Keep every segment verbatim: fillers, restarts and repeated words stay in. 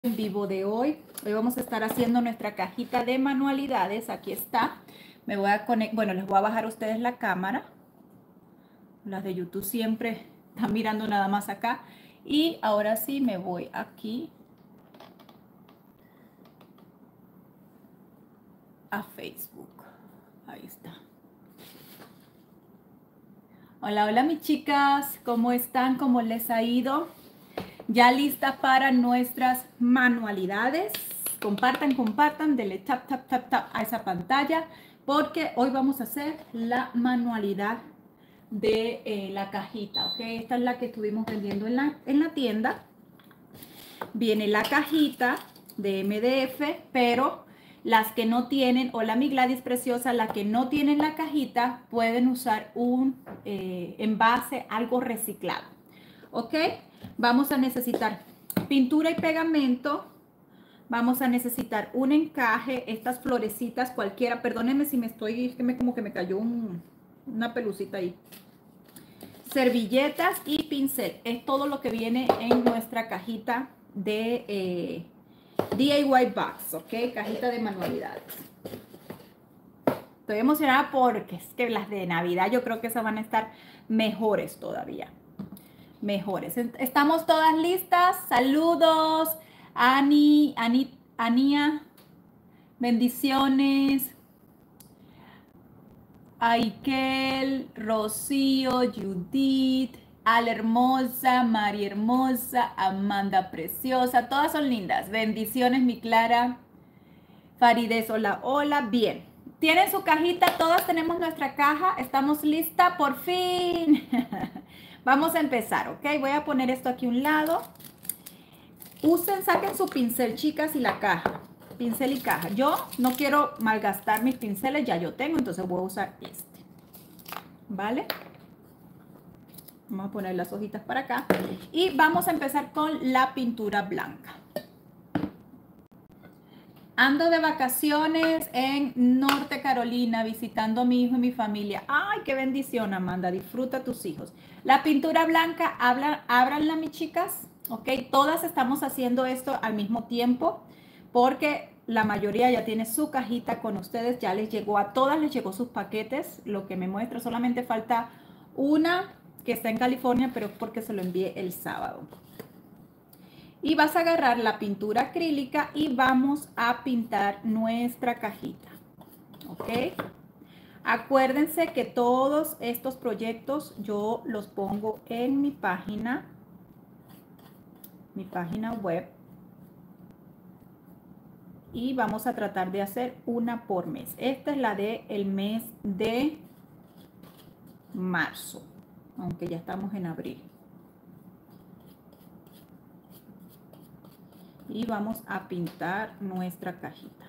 En vivo de hoy. Hoy vamos a estar haciendo nuestra cajita de manualidades. Aquí está. Me voy a conectar, bueno, les voy a bajar a ustedes la cámara. Las de YouTube siempre están mirando nada más acá. Y ahora sí me voy aquí a Facebook. Ahí está. Hola, hola mis chicas. ¿Cómo están? ¿Cómo les ha ido? Ya lista para nuestras manualidades. Compartan, compartan, denle tap, tap, tap, tap a esa pantalla porque hoy vamos a hacer la manualidad de eh, la cajita, ¿ok? Esta es la que estuvimos vendiendo en la, en la tienda. Viene la cajita de M D F, pero las que no tienen, hola mi Gladys preciosa, las que no tienen la cajita pueden usar un eh, envase, algo reciclado, ¿ok? Vamos a necesitar pintura y pegamento. Vamos a necesitar un encaje, estas florecitas cualquiera. Perdónenme si me estoy, es que me, como que me cayó un, una pelucita ahí. Servilletas y pincel. Es todo lo que viene en nuestra cajita de eh, D I Y Box, ¿ok? Cajita de manualidades. Estoy emocionada porque es que las de Navidad yo creo que esas van a estar mejores todavía. Mejores. Estamos todas listas. Saludos. Ani, Ani, Ania. Bendiciones. Aikel, Rocío, Judith, Al hermosa, María hermosa, Amanda preciosa. Todas son lindas. Bendiciones, mi Clara. Farides, hola, hola. Bien. ¿Tienen su cajita? Todas tenemos nuestra caja. Estamos listas por fin. Vamos a empezar, ¿ok? Voy a poner esto aquí a un lado. Usen, saquen su pincel, chicas, y la caja. Pincel y caja. Yo no quiero malgastar mis pinceles, ya yo tengo, entonces voy a usar este. ¿Vale? Vamos a poner las hojitas para acá. Y vamos a empezar con la pintura blanca. Ando de vacaciones en Norte Carolina visitando a mi hijo y mi familia. ¡Ay, qué bendición, Amanda! Disfruta a tus hijos. La pintura blanca, habla, ábranla, mis chicas. ¿Ok? Todas estamos haciendo esto al mismo tiempo porque la mayoría ya tiene su cajita con ustedes. Ya les llegó, a todas les llegó sus paquetes. Lo que me muestra, solamente falta una que está en California, pero es porque se lo envié el sábado. Y vas a agarrar la pintura acrílica y vamos a pintar nuestra cajita, ¿ok? Acuérdense que todos estos proyectos yo los pongo en mi página, mi página web. Y vamos a tratar de hacer una por mes. Esta es la del mes de marzo, aunque ya estamos en abril. Y vamos a pintar nuestra cajita.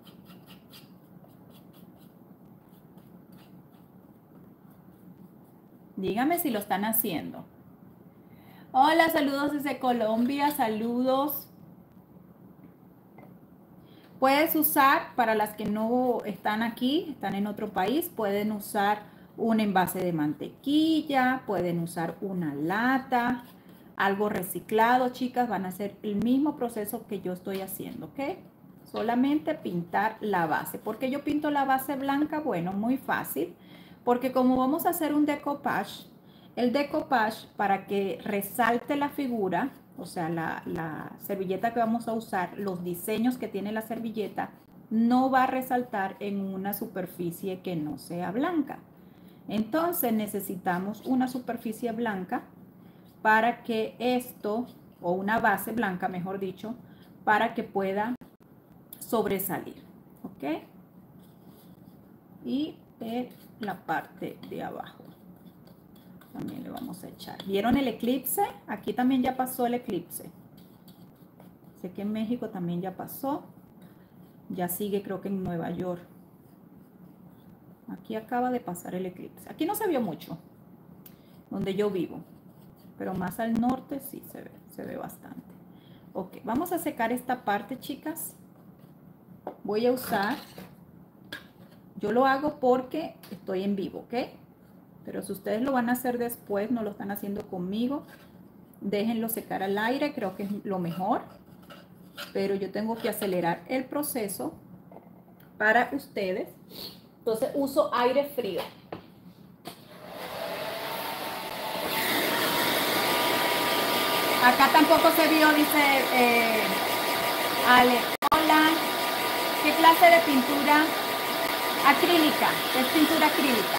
Dígame si lo están haciendo. Hola, saludos desde Colombia, saludos. Puedes usar, para las que no están aquí, están en otro país, pueden usar un envase de mantequilla, pueden usar una lata, algo reciclado, chicas, van a hacer el mismo proceso que yo estoy haciendo, ¿ok? Solamente pintar la base. ¿Por qué yo pinto la base blanca? Bueno, muy fácil, porque como vamos a hacer un decoupage, el decoupage, para que resalte la figura, o sea, la, la servilleta que vamos a usar, los diseños que tiene la servilleta, no va a resaltar en una superficie que no sea blanca. Entonces necesitamos una superficie blanca para que esto, o una base blanca, mejor dicho, para que pueda sobresalir, ¿ok? Y en la parte de abajo también le vamos a echar. ¿Vieron el eclipse? Aquí también ya pasó el eclipse. Sé que en México también ya pasó. Ya sigue, creo que en Nueva York. Aquí acaba de pasar el eclipse. Aquí no se vio mucho, donde yo vivo. Pero más al norte sí se ve, se ve bastante. Ok, vamos a secar esta parte, chicas. Voy a usar, yo lo hago porque estoy en vivo, ¿ok? Pero si ustedes lo van a hacer después, no lo están haciendo conmigo, déjenlo secar al aire, creo que es lo mejor. pero yo tengo que acelerar el proceso para ustedes. Entonces uso aire frío. Acá tampoco se vio, dice eh, Ale. Hola. ¿Qué clase de pintura? Acrílica. Es pintura acrílica.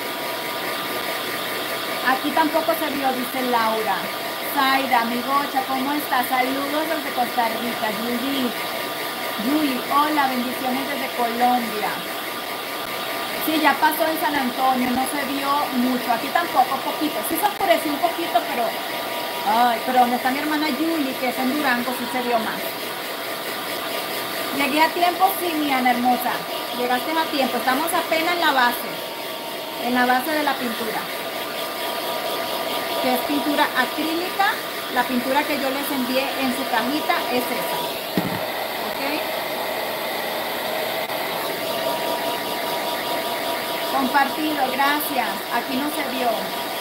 Aquí tampoco se vio, dice Laura. Zaira, amigocha, ¿cómo estás? Saludos desde Costa Rica. Julie. Julie, hola, bendiciones desde Colombia. Sí, ya pasó en San Antonio, no se vio mucho. Aquí tampoco, poquito. Sí se oscureció un poquito, pero... Ay, pero donde está mi hermana Julie, que es en Durango, sí se vio más. Llegué a tiempo, sí, mi Ana hermosa. Llegaste a tiempo. Estamos apenas en la base. En la base de la pintura. Que es pintura acrílica. La pintura que yo les envié en su cajita es esa. ¿Ok? Compartido, gracias. Aquí no se vio.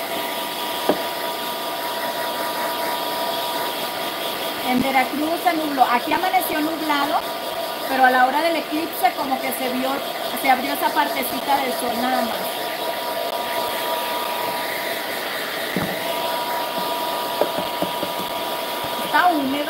En Veracruz se nubló. Aquí amaneció nublado, pero a la hora del eclipse como que se vio, se abrió esa partecita del sol nada más. Está húmedo.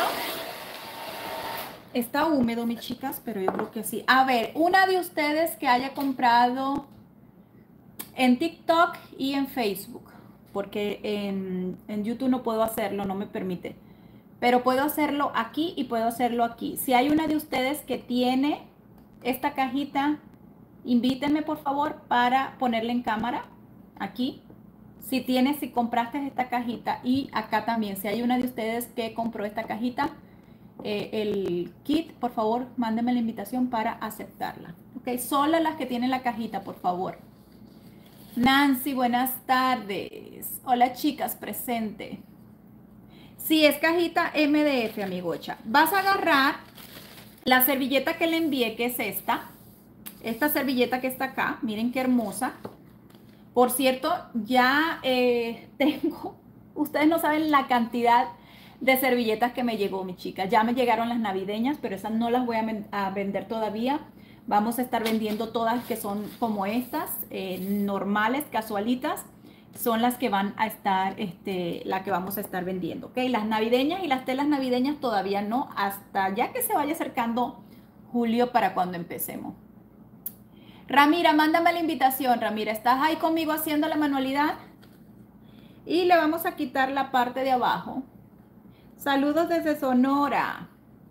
Está húmedo, mis chicas, pero yo creo que sí. A ver, una de ustedes que haya comprado en TikTok y en Facebook, porque en, en YouTube no puedo hacerlo, no me permite. Pero puedo hacerlo aquí y puedo hacerlo aquí. Si hay una de ustedes que tiene esta cajita, invítenme por favor para ponerla en cámara. Aquí. Si tienes, si compraste esta cajita y acá también. Si hay una de ustedes que compró esta cajita, eh, el kit, por favor, mándenme la invitación para aceptarla. Ok, solo las que tienen la cajita, por favor. Nancy, buenas tardes. Hola chicas, presente. Si es cajita M D F, amigocha, vas a agarrar la servilleta que le envié, que es esta. Esta servilleta que está acá, miren qué hermosa. Por cierto, ya eh, tengo, ustedes no saben la cantidad de servilletas que me llegó, mi chica. Ya me llegaron las navideñas, pero esas no las voy a, a vender todavía. Vamos a estar vendiendo todas que son como estas, eh, normales, casualitas. Son las que van a estar, este, la que vamos a estar vendiendo, ¿ok? Las navideñas y las telas navideñas todavía no, hasta ya que se vaya acercando julio para cuando empecemos. Ramira, mándame la invitación, Ramira. ¿Estás ahí conmigo haciendo la manualidad? Y le vamos a quitar la parte de abajo. Saludos desde Sonora.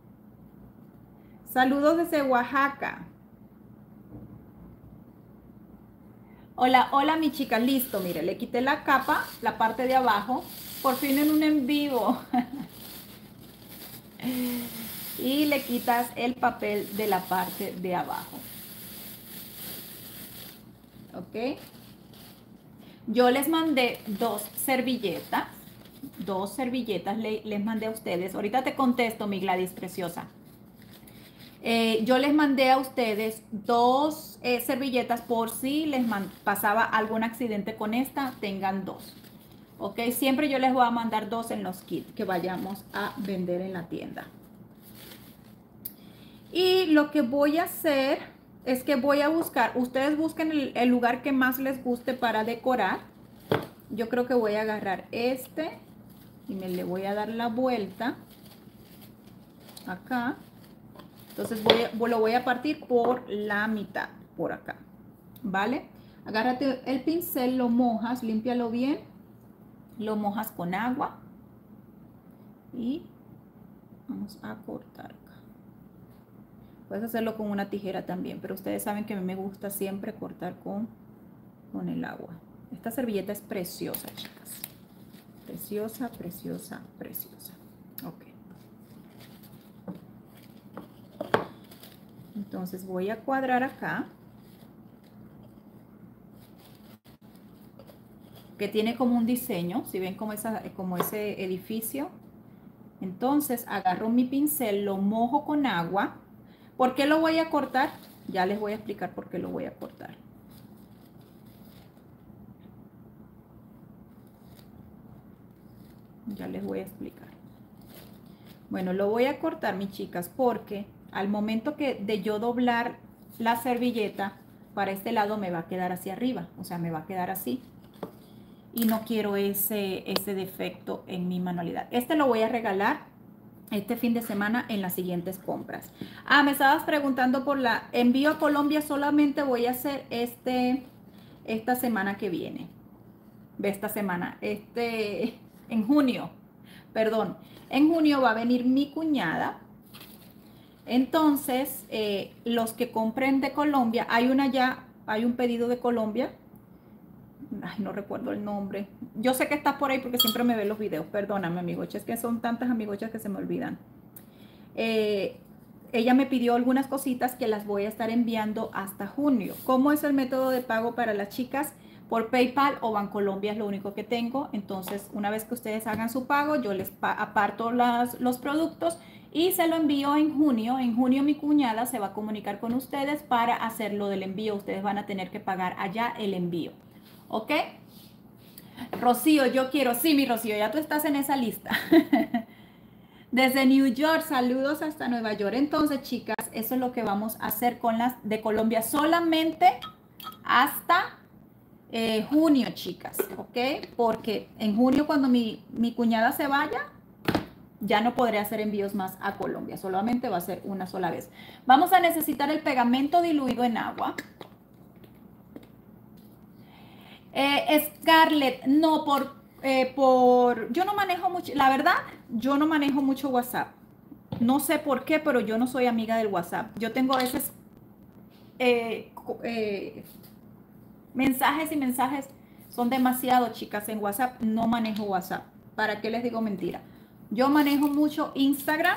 Saludos desde Oaxaca. Hola, hola mi chica, listo, mire, le quité la capa, la parte de abajo, por fin en un en vivo. Y le quitas el papel de la parte de abajo. ¿Ok? Yo les mandé dos servilletas, dos servilletas le, les mandé a ustedes. Ahorita te contesto, mi Gladys preciosa. Eh, yo les mandé a ustedes dos eh, servilletas por si les pasaba algún accidente con esta, tengan dos. Ok, siempre yo les voy a mandar dos en los kits que vayamos a vender en la tienda. Y lo que voy a hacer es que voy a buscar, ustedes busquen el, el lugar que más les guste para decorar. Yo creo que voy a agarrar este y me le voy a dar la vuelta acá. Entonces voy a, lo voy a partir por la mitad, por acá, ¿vale? Agárrate el pincel, lo mojas, límpialo bien, lo mojas con agua y vamos a cortar acá. Puedes hacerlo con una tijera también, pero ustedes saben que a mí me gusta siempre cortar con, con el agua. Esta servilleta es preciosa, chicas. Preciosa, preciosa, preciosa. Ok. Entonces voy a cuadrar acá, que tiene como un diseño, si ven como, esa, como ese edificio. Entonces agarro mi pincel, lo mojo con agua. ¿Por qué lo voy a cortar? Ya les voy a explicar por qué lo voy a cortar. Ya les voy a explicar. Bueno, lo voy a cortar, mis chicas, porque al momento que de yo doblar la servilleta, para este lado me va a quedar hacia arriba, o sea, me va a quedar así. Y no quiero ese, ese defecto en mi manualidad. Este lo voy a regalar este fin de semana en las siguientes compras. Ah, me estabas preguntando por la envío a Colombia. Solamente voy a hacer este, esta semana que viene. De esta semana, este, en junio, perdón. En junio va a venir mi cuñada. Entonces, eh, los que compren de Colombia, hay una ya, hay un pedido de Colombia. Ay, no recuerdo el nombre. Yo sé que estás por ahí porque siempre me ven los videos. Perdóname, amigocha, es que son tantas amigochas que se me olvidan. Eh, ella me pidió algunas cositas que las voy a estar enviando hasta junio. ¿Cómo es el método de pago para las chicas? Por PayPal o Bancolombia es lo único que tengo. Entonces, una vez que ustedes hagan su pago, yo les aparto las, los productos y se lo envío en junio. En junio mi cuñada se va a comunicar con ustedes para hacer lo del envío. Ustedes van a tener que pagar allá el envío. ¿Ok? Rocío, yo quiero. Sí, mi Rocío, ya tú estás en esa lista. Desde New York, saludos hasta Nueva York. Entonces, chicas, eso es lo que vamos a hacer con las de Colombia. Solamente hasta eh, junio, chicas. ¿Ok? Porque en junio, cuando mi, mi cuñada se vaya, ya no podré hacer envíos más a Colombia. Solamente va a ser una sola vez. Vamos a necesitar el pegamento diluido en agua. Eh, Scarlett, no, por, eh, por, yo no manejo mucho, la verdad, yo no manejo mucho WhatsApp. No sé por qué, pero yo no soy amiga del WhatsApp. Yo tengo a veces eh, eh, mensajes y mensajes, son demasiado, chicas, en WhatsApp. No manejo WhatsApp. ¿Para qué les digo mentira? Yo manejo mucho Instagram.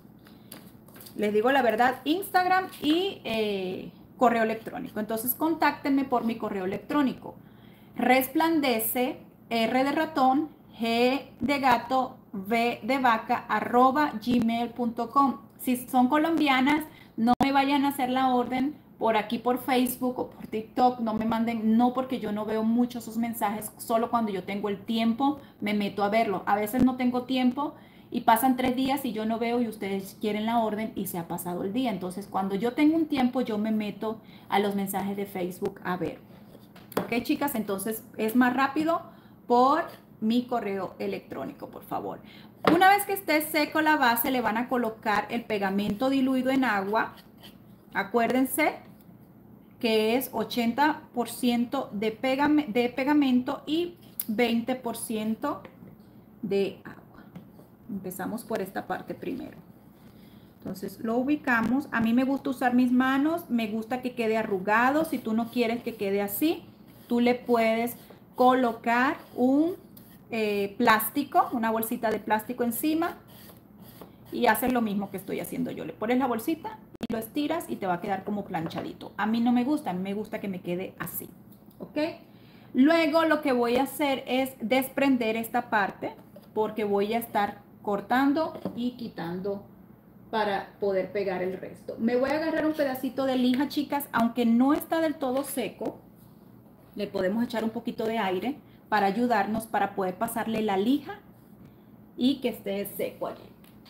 Les digo la verdad, Instagram y eh, correo electrónico. Entonces, contáctenme por mi correo electrónico. Resplandece, R de ratón, G de gato, V de vaca, arroba gmail punto com. Si son colombianas, no me vayan a hacer la orden por aquí por Facebook o por TikTok. No me manden, no, porque yo no veo mucho sus mensajes. Solo cuando yo tengo el tiempo me meto a verlo. A veces no tengo tiempo y pasan tres días y yo no veo y ustedes quieren la orden y se ha pasado el día. Entonces, cuando yo tengo un tiempo, yo me meto a los mensajes de Facebook a ver. Ok, chicas, entonces es más rápido por mi correo electrónico, por favor. Una vez que esté seco la base, le van a colocar el pegamento diluido en agua. Acuérdense que es ochenta por ciento de, pegam de pegamento y veinte por ciento de agua. Empezamos por esta parte primero. Entonces lo ubicamos. A mí me gusta usar mis manos, me gusta que quede arrugado. Si tú no quieres que quede así, tú le puedes colocar un eh, plástico, una bolsita de plástico encima y haces lo mismo que estoy haciendo yo. Le pones la bolsita y lo estiras y te va a quedar como planchadito. A mí no me gusta, a mí me gusta que me quede así, ¿ok? Luego lo que voy a hacer es desprender esta parte porque voy a estar cortando y quitando para poder pegar el resto. Me voy a agarrar un pedacito de lija, chicas, aunque no está del todo seco. Le podemos echar un poquito de aire para ayudarnos para poder pasarle la lija y que esté seco allí.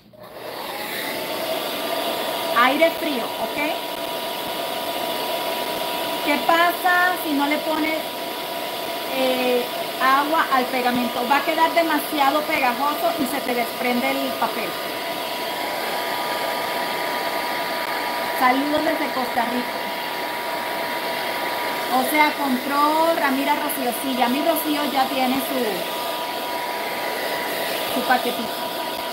Aire frío, ¿ok? ¿Qué pasa si no le pones eh, agua al pegamento? Va a quedar demasiado pegajoso y se te desprende el papel. Saludos desde Costa Rica. O sea, compró Ramira Rocío. Sí, ya mi Rocío ya tiene su, su paquetito.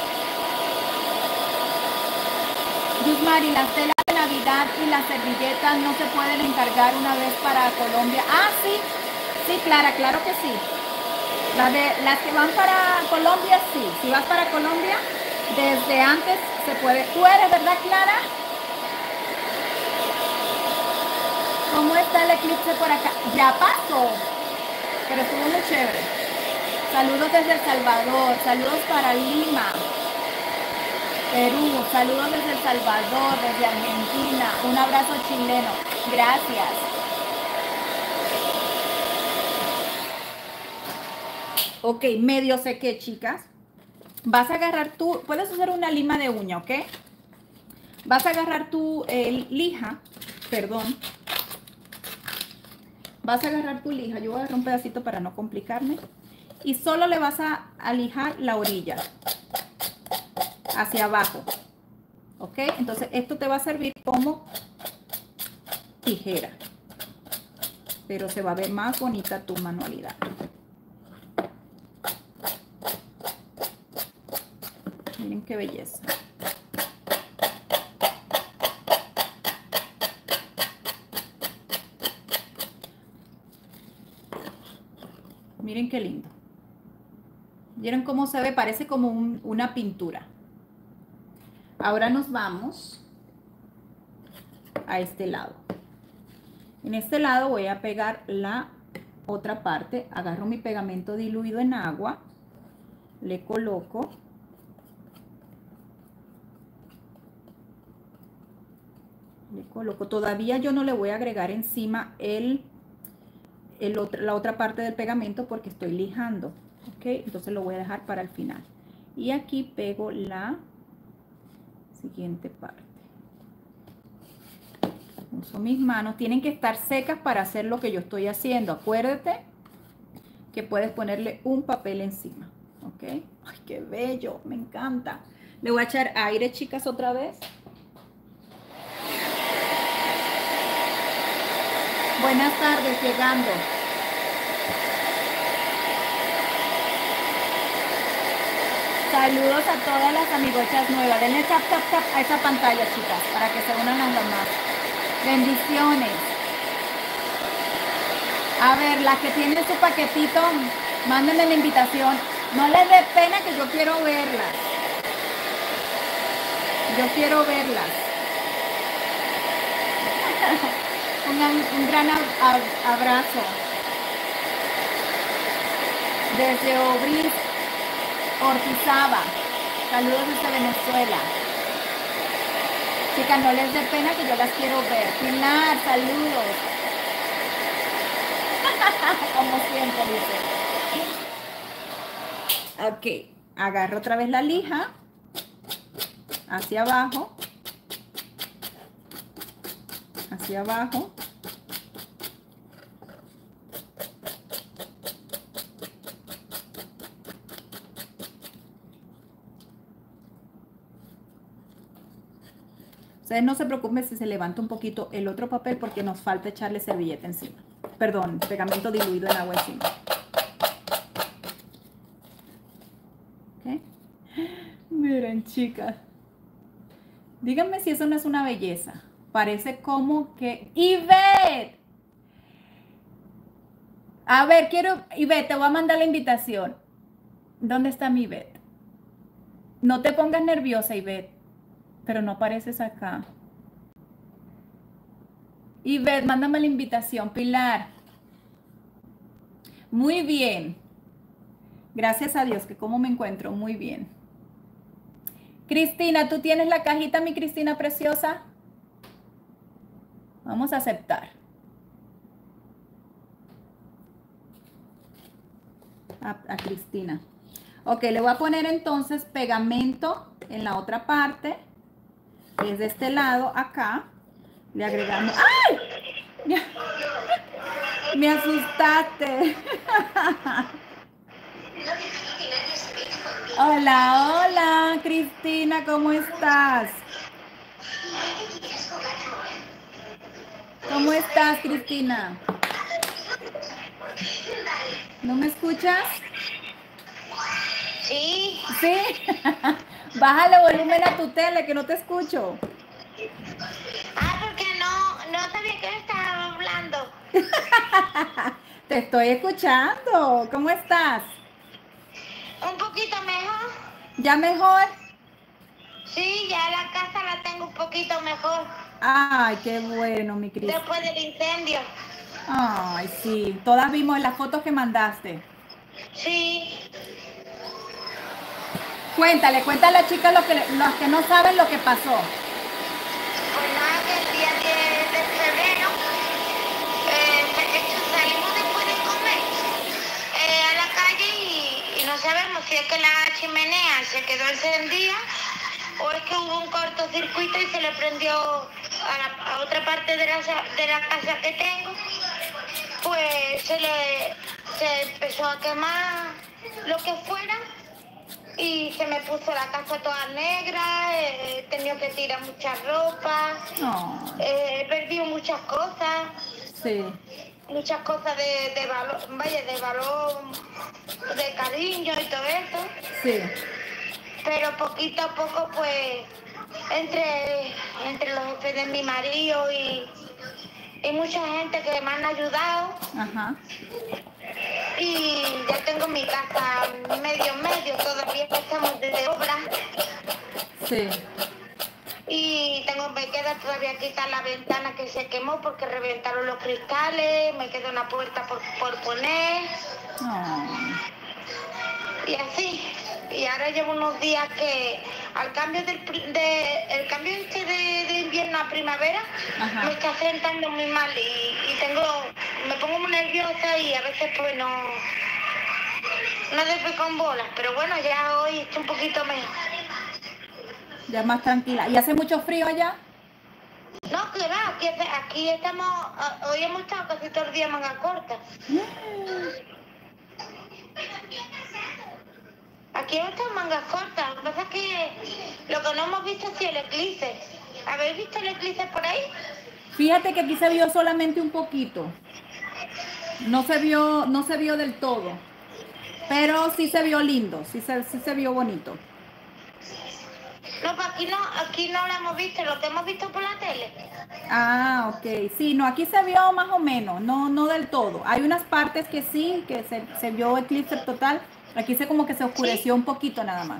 Yusmari, las telas de Navidad y las servilletas no se pueden encargar una vez para Colombia. Ah, sí, sí, Clara, claro que sí. Las, de, las que van para Colombia, sí. Si vas para Colombia, desde antes se puede. ¿Tú eres, verdad, Clara? ¿Cómo está el eclipse por acá? Ya pasó, pero estuvo muy chévere. Saludos desde El Salvador, saludos para Lima, Perú, saludos desde El Salvador, desde Argentina, un abrazo chileno. Gracias. Ok, medio sequé, chicas. Vas a agarrar tu, puedes usar una lima de uña, ¿ok? Vas a agarrar tu eh, lija, perdón. Vas a agarrar tu lija, yo voy a agarrar un pedacito para no complicarme. Y solo le vas a, a lijar la orilla hacia abajo, ¿ok? Entonces esto te va a servir como tijera, pero se va a ver más bonita tu manualidad. Miren qué belleza. Miren qué lindo. ¿Vieron cómo se ve? Parece como un, una pintura. Ahora nos vamos a este lado. En este lado voy a pegar la otra parte. Agarro mi pegamento diluido en agua. Le coloco. Le coloco. Todavía yo no le voy a agregar encima el, el otro, la otra parte del pegamento porque estoy lijando. ¿Ok? Entonces lo voy a dejar para el final. Y aquí pego la siguiente parte. Uso mis manos. Tienen que estar secas para hacer lo que yo estoy haciendo. Acuérdate que puedes ponerle un papel encima. ¿Ok? ¡Ay, qué bello! Me encanta. Le voy a echar aire, chicas, otra vez. Buenas tardes, llegando. Saludos a todas las amigochas nuevas. Denle tap, tap, tap a esa pantalla, chicas, para que se unan las demás. Bendiciones. A ver, las que tienen su paquetito, mándenme la invitación. No les dé pena que yo quiero verlas. Yo quiero verlas. un, un gran ab ab abrazo. Desde Obris, Ortizaba. Saludos desde Venezuela. Chicas, no les dé pena que yo las quiero ver. Pilar, saludos. Como siempre, dice. Ok, agarro otra vez la lija. Hacia abajo. Hacia abajo. Ustedes no se preocupen si se levanta un poquito el otro papel porque nos falta echarle servilleta encima. Perdón, pegamento diluido en agua encima. ¿Okay? Miren, chicas. Díganme si eso no es una belleza. Parece como que... ¡Ivette! A ver, quiero... Ivette, te voy a mandar la invitación. ¿Dónde está mi Ivette? No te pongas nerviosa, Ivette. Pero no apareces acá. Ivette, mándame la invitación. Pilar. Muy bien. Gracias a Dios, que cómo me encuentro. Muy bien. Cristina, ¿tú tienes la cajita, mi Cristina preciosa? Vamos a aceptar. A, a Cristina. Ok, le voy a poner entonces pegamento en la otra parte. Es de este lado acá. Le agregamos... ¡Ay! Me asustaste. Hola, hola, Cristina, ¿cómo estás? ¿Cómo estás, Cristina? ¿No me escuchas? Sí. ¿Sí? Bájale volumen a tu tele, que no te escucho. Ah, porque no, no sabía que me estaba hablando. Te estoy escuchando. ¿Cómo estás? Un poquito mejor. ¿Ya mejor? Sí, ya la casa la tengo un poquito mejor. Ay, qué bueno, mi Cris. Después del incendio. Ay, sí. Todas vimos las fotos que mandaste. Sí. Cuéntale, cuéntale a las chicas lo que, los que no saben lo que pasó. Pues nada, que el día diez de febrero eh, salimos después de comer eh, a la calle y, y no sabemos si es que la chimenea se quedó encendida o es que hubo un cortocircuito y se le prendió a, la, a otra parte de la, de la casa que tengo, pues se le se empezó a quemar lo que fuera y se me puso la casa toda negra, eh, he tenido que tirar mucha ropa, No. eh, he perdido muchas cosas. Sí. Muchas cosas de, de valor, vaya, de valor, de cariño y todo eso. Sí. Pero poquito a poco, pues, entre, entre los jefes de mi marido y, y mucha gente que me han ayudado. Ajá. Y ya tengo mi casa medio medio, todavía estamos de obra. Sí. Y tengo, me queda todavía quitar la ventana que se quemó porque reventaron los cristales, me queda una puerta por, por poner. Oh. Y así. Y ahora llevo unos días que al cambio del de, el cambio este de, de invierno a primavera, Ajá. me está sentando muy mal y, y tengo, me pongo muy nerviosa y a veces pues no, no doy con bolas, pero bueno, ya hoy estoy un poquito mejor. Ya más tranquila. ¿Y hace mucho frío allá? No, que va, aquí, aquí estamos, hoy hemos estado casi todo el día manga corta. Aquí hemos estado mangas cortas, lo que pasa es que lo que no hemos visto es el eclipse. ¿Habéis visto el eclipse por ahí? Fíjate que aquí se vio solamente un poquito. No se vio, no se vio del todo. Pero sí se vio lindo, sí se, sí se vio bonito. No, pues aquí no, aquí no lo hemos visto, lo que hemos visto por la tele. Ah, ok. Sí, no, aquí se vio más o menos, no, no del todo. Hay unas partes que sí, que se, se vio eclipse total. Aquí se como que se oscureció ¿Sí? un poquito nada más.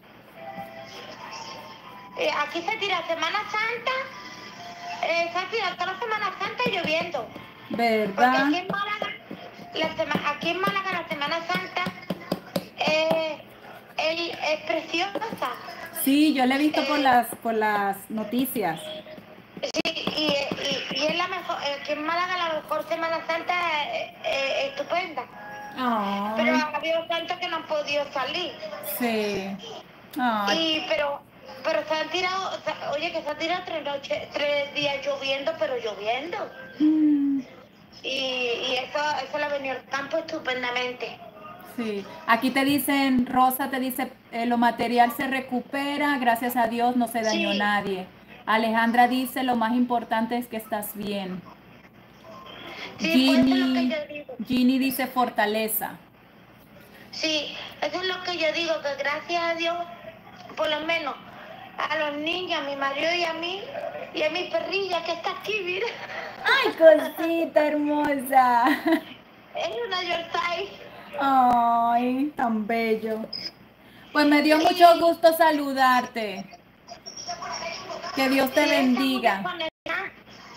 Eh, aquí se tira Semana Santa, eh, se ha tirado toda la Semana Santa lloviendo. Porque ¿Verdad? aquí en Málaga, la sema, aquí en Málaga la Semana Santa eh, el, es preciosa. Sí, yo la he visto por Eh, las, por las noticias. Sí, y, y, y es la mejor, aquí en Málaga la mejor Semana Santa es, es estupenda. Pero Ay, ha habido tanto que no han podido salir. sí. Ay, Y pero pero se han tirado, o sea, oye, que se han tirado tres noches, tres días lloviendo, pero lloviendo. mm, Y, y eso, eso le ha venido al campo estupendamente. sí. Aquí te dicen, Rosa te dice, eh, lo material se recupera, gracias a Dios no se dañó Sí, nadie. Alejandra dice, lo más importante es que estás bien. sí, pues eso es lo que Ginny, yo digo. Ginny dice fortaleza. Sí, eso es lo que yo digo, que gracias a Dios, por lo menos a los niños, a mi marido y a mí, y a mi perrilla que está aquí, mira. Ay, cosita hermosa. Es una Yorkshire. Ay, tan bello. Pues me dio mucho Y, gusto saludarte. Que Dios te y esa muy bendiga. desconectada,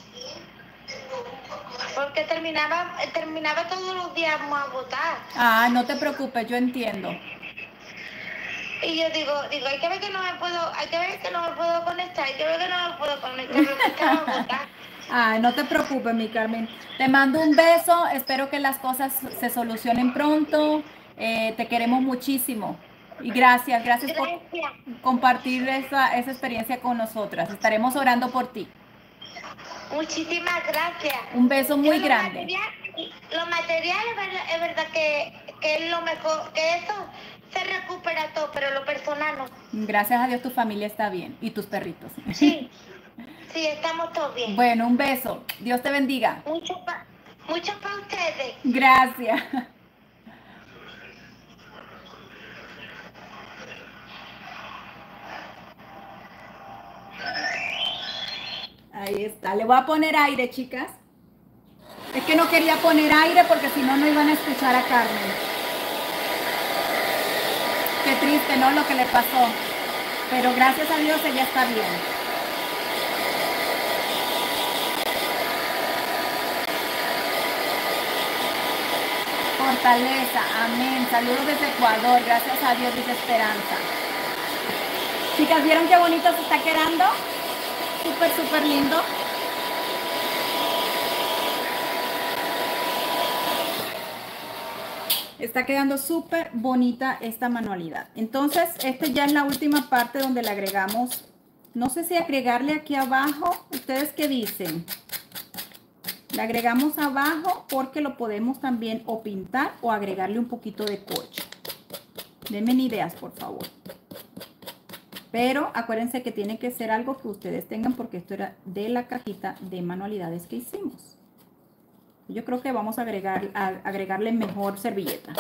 porque terminaba, terminaba todos los días a votar. Ah, no te preocupes, yo entiendo. Y yo digo, digo, hay que ver que no me puedo, hay que ver que no me puedo conectar, hay que ver que no me puedo conectar, porque estaba a votar. Ah, no te preocupes, mi Carmen. Te mando un beso, espero que las cosas se solucionen pronto. Eh, te queremos muchísimo. Y gracias, gracias por Gracias. compartir esa, esa experiencia con nosotras. Estaremos orando por ti. Muchísimas gracias. Un beso muy Yo, lo grande. Material, lo material es verdad, es verdad que, que es lo mejor, que eso se recupera todo, pero lo personal no. Gracias a Dios tu familia está bien y tus perritos. Sí, sí, estamos todos bien. Bueno, un beso. Dios te bendiga. Mucho para mucho pa ustedes. Gracias. Ahí está. Le voy a poner aire, chicas. Es que no quería poner aire porque si no, no iban a escuchar a Carmen. Qué triste, ¿no? Lo que le pasó. Pero gracias a Dios ella está bien. Fortaleza, amén. Saludos desde Ecuador. Gracias a Dios, dice Esperanza. Chicas, ¿vieron qué bonito se está quedando? Súper, súper lindo. Está quedando súper bonita esta manualidad. Entonces, esta ya es la última parte donde le agregamos, no sé si agregarle aquí abajo, ¿ustedes qué dicen? Le agregamos abajo porque lo podemos también o pintar o agregarle un poquito de corcho. Denme ideas, por favor. Pero acuérdense que tiene que ser algo que ustedes tengan porque esto era de la cajita de manualidades que hicimos. Yo creo que vamos a, agregar, a agregarle mejor servilleta.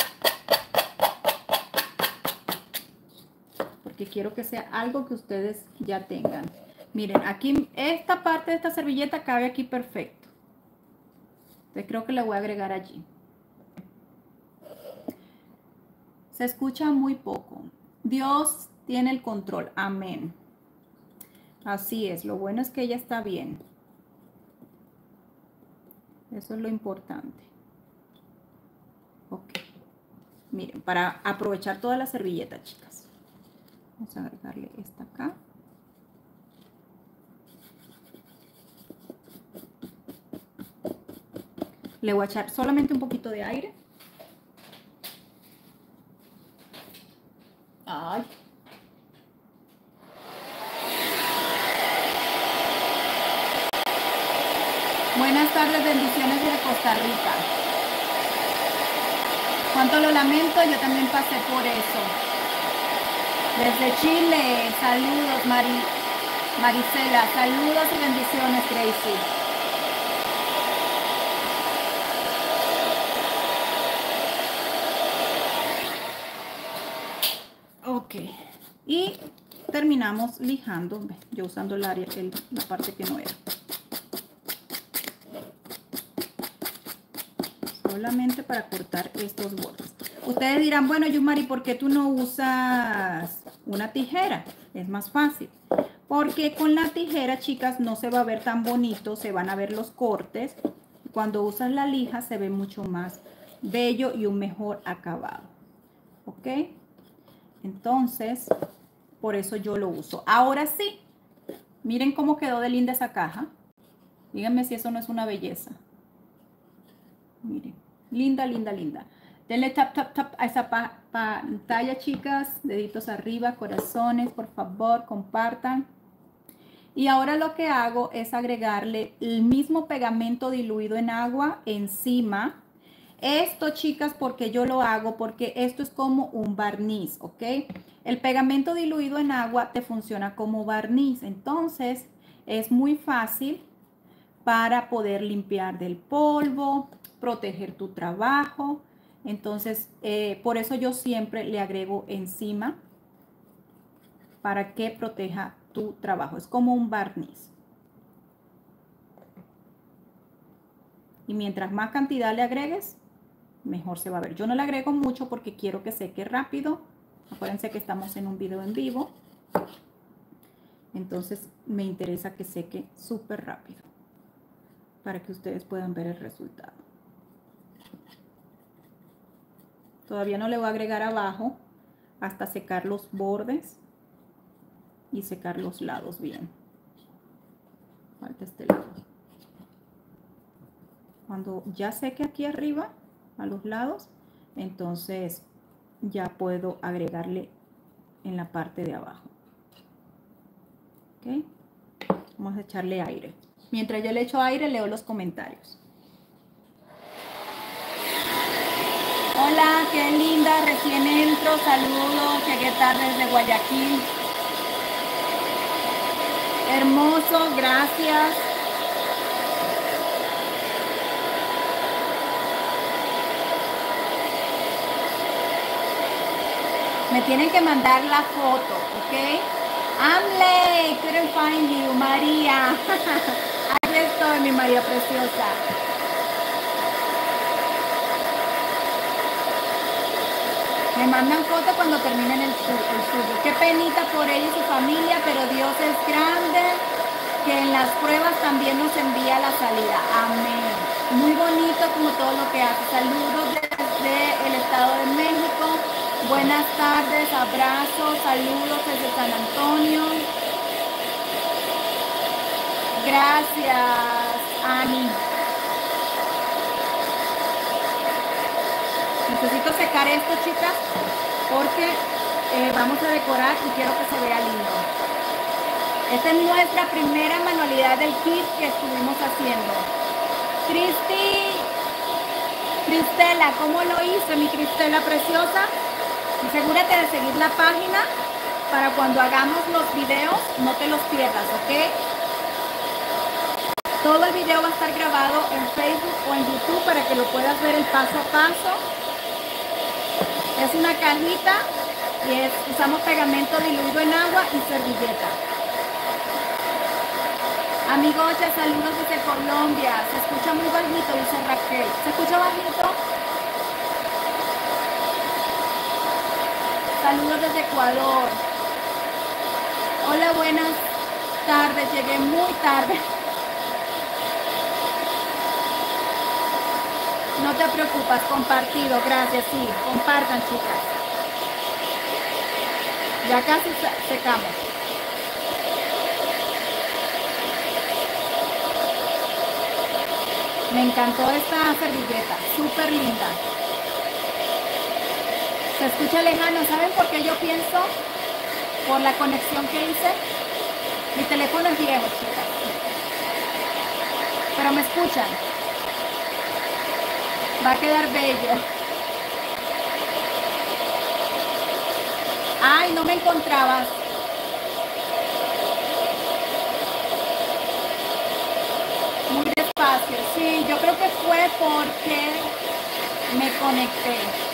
Porque quiero que sea algo que ustedes ya tengan. Miren, aquí esta parte de esta servilleta cabe aquí perfecto. Entonces creo que le voy a agregar allí. Se escucha muy poco. Dios tiene el control. Amén. Así es. Lo bueno es que ella está bien. Eso es lo importante. Ok. Miren, para aprovechar toda la servilleta, chicas. Vamos a agregarle esta acá. Le voy a echar solamente un poquito de aire. Ay. Buenas tardes, bendiciones desde Costa Rica. Cuánto lo lamento, yo también pasé por eso. Desde Chile, saludos Mari, Marisela, saludos y bendiciones Gracie. Ok, y terminamos lijando, yo usando el área, el, la parte que no era. Solamente para cortar estos bordes. Ustedes dirán, bueno, Yumari, ¿por qué tú no usas una tijera? Es más fácil. Porque con la tijera, chicas, no se va a ver tan bonito, se van a ver los cortes. Cuando usas la lija se ve mucho más bello y un mejor acabado. ¿Ok? Entonces, por eso yo lo uso. Ahora sí, miren cómo quedó de linda esa caja. Díganme si eso no es una belleza. Miren, linda, linda, linda. Denle tap, tap, tap a esa pa pantalla, chicas. Deditos arriba, corazones, por favor, compartan. Y ahora lo que hago es agregarle el mismo pegamento diluido en agua encima. Esto, chicas, porque yo lo hago, porque esto es como un barniz, ¿ok? El pegamento diluido en agua te funciona como barniz. Entonces, es muy fácil para poder limpiar del polvo, proteger tu trabajo. Entonces, eh, por eso yo siempre le agrego encima para que proteja tu trabajo. Es como un barniz. Y mientras más cantidad le agregues, mejor se va a ver. Yo no le agrego mucho porque quiero que seque rápido. Acuérdense que estamos en un video en vivo. Entonces, me interesa que seque súper rápido para que ustedes puedan ver el resultado. Todavía no le voy a agregar abajo hasta secar los bordes y secar los lados bien. Falta este lado. Cuando ya seque aquí arriba, a los lados, entonces ya puedo agregarle en la parte de abajo. ¿Ok? Vamos a echarle aire. Mientras yo le echo aire, leo los comentarios. Hola, qué linda, recién entro, saludos, llegué tarde desde Guayaquil. Hermoso, gracias. Me tienen que mandar la foto, ¿ok? Amle, couldn't find you, María. Aquí estoy, mi María preciosa. Me mandan foto cuando terminen el estudio. Qué penita por ella y su familia, pero Dios es grande, que en las pruebas también nos envía la salida. Amén. Muy bonito como todo lo que hace. Saludos desde el Estado de México. Buenas tardes, abrazos, saludos desde San Antonio. Gracias, Ani. Necesito secar esto, chicas, porque eh, vamos a decorar y quiero que se vea lindo. Esta es nuestra primera manualidad del kit que estuvimos haciendo. Cristi, Cristela, ¿cómo lo hice, mi Cristela preciosa? Asegúrate de seguir la página para cuando hagamos los videos no te los pierdas, ¿ok? Todo el video va a estar grabado en Facebook o en YouTube para que lo puedas ver el paso a paso. Es una cajita y es, usamos pegamento diluido en agua y servilleta. Amigocha, saludos desde Colombia. Se escucha muy bajito, dice Raquel. ¿Se escucha bajito? Saludos desde Ecuador. Hola, buenas tardes. Llegué muy tarde. No te preocupes, compartido. Gracias, sí. Compartan, chicas. Ya casi secamos. Me encantó esta servilleta. Súper linda. Se escucha lejano. ¿Saben por qué yo pienso? Por la conexión que hice. Mi teléfono es viejo, chicas. Pero me escuchan. Va a quedar bello. Ay, no me encontrabas. Muy despacio. Sí, yo creo que fue porque me conecté.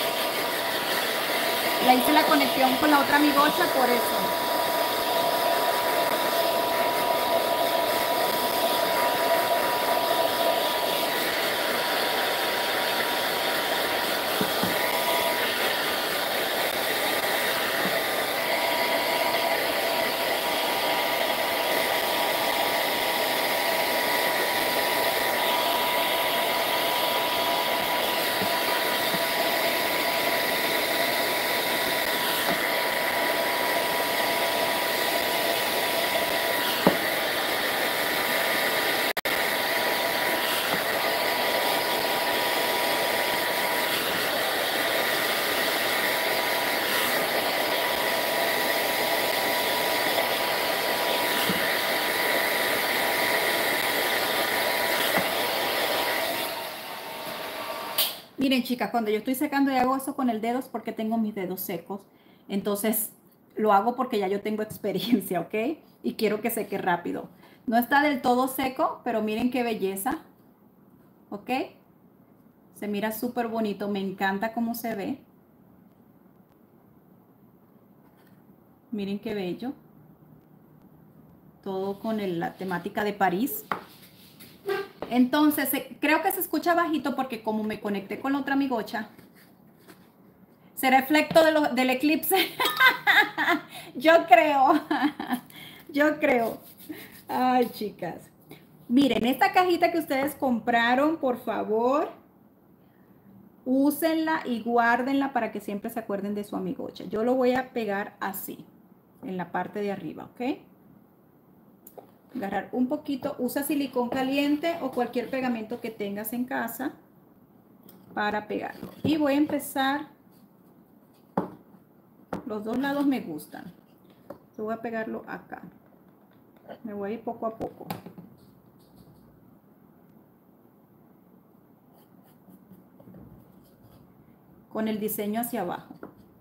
Le hice la conexión con la otra amigocha, por eso. Miren, chicas, cuando yo estoy secando y hago eso con el dedo es porque tengo mis dedos secos. Entonces, lo hago porque ya yo tengo experiencia, ¿ok? Y quiero que seque rápido. No está del todo seco, pero miren qué belleza. ¿Ok? Se mira súper bonito. Me encanta cómo se ve. Miren qué bello. Todo con el, la temática de París. Entonces, creo que se escucha bajito porque como me conecté con la otra amigocha, ¿será efecto de lo, del eclipse? Yo creo, yo creo. Ay, chicas. Miren, esta cajita que ustedes compraron, por favor, úsenla y guárdenla para que siempre se acuerden de su amigocha. Yo lo voy a pegar así, en la parte de arriba, ¿ok? Agarrar un poquito, usa silicón caliente o cualquier pegamento que tengas en casa para pegarlo. Y voy a empezar, los dos lados me gustan. Yo voy a pegarlo acá. Me voy a ir poco a poco. Con el diseño hacia abajo.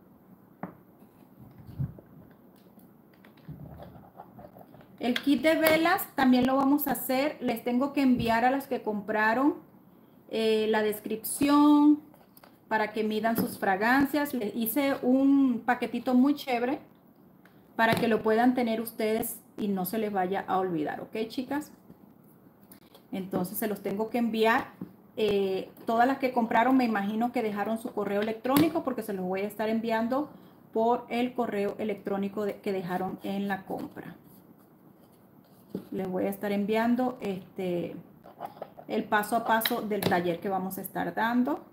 El kit de velas también lo vamos a hacer. Les tengo que enviar a las que compraron eh, la descripción para que midan sus fragancias. Les hice un paquetito muy chévere para que lo puedan tener ustedes y no se les vaya a olvidar. ¿Ok, chicas? Entonces se los tengo que enviar. Eh, todas las que compraron me imagino que dejaron su correo electrónico porque se los voy a estar enviando por el correo electrónico de, que dejaron en la compra. Les voy a estar enviando este el paso a paso del taller que vamos a estar dando.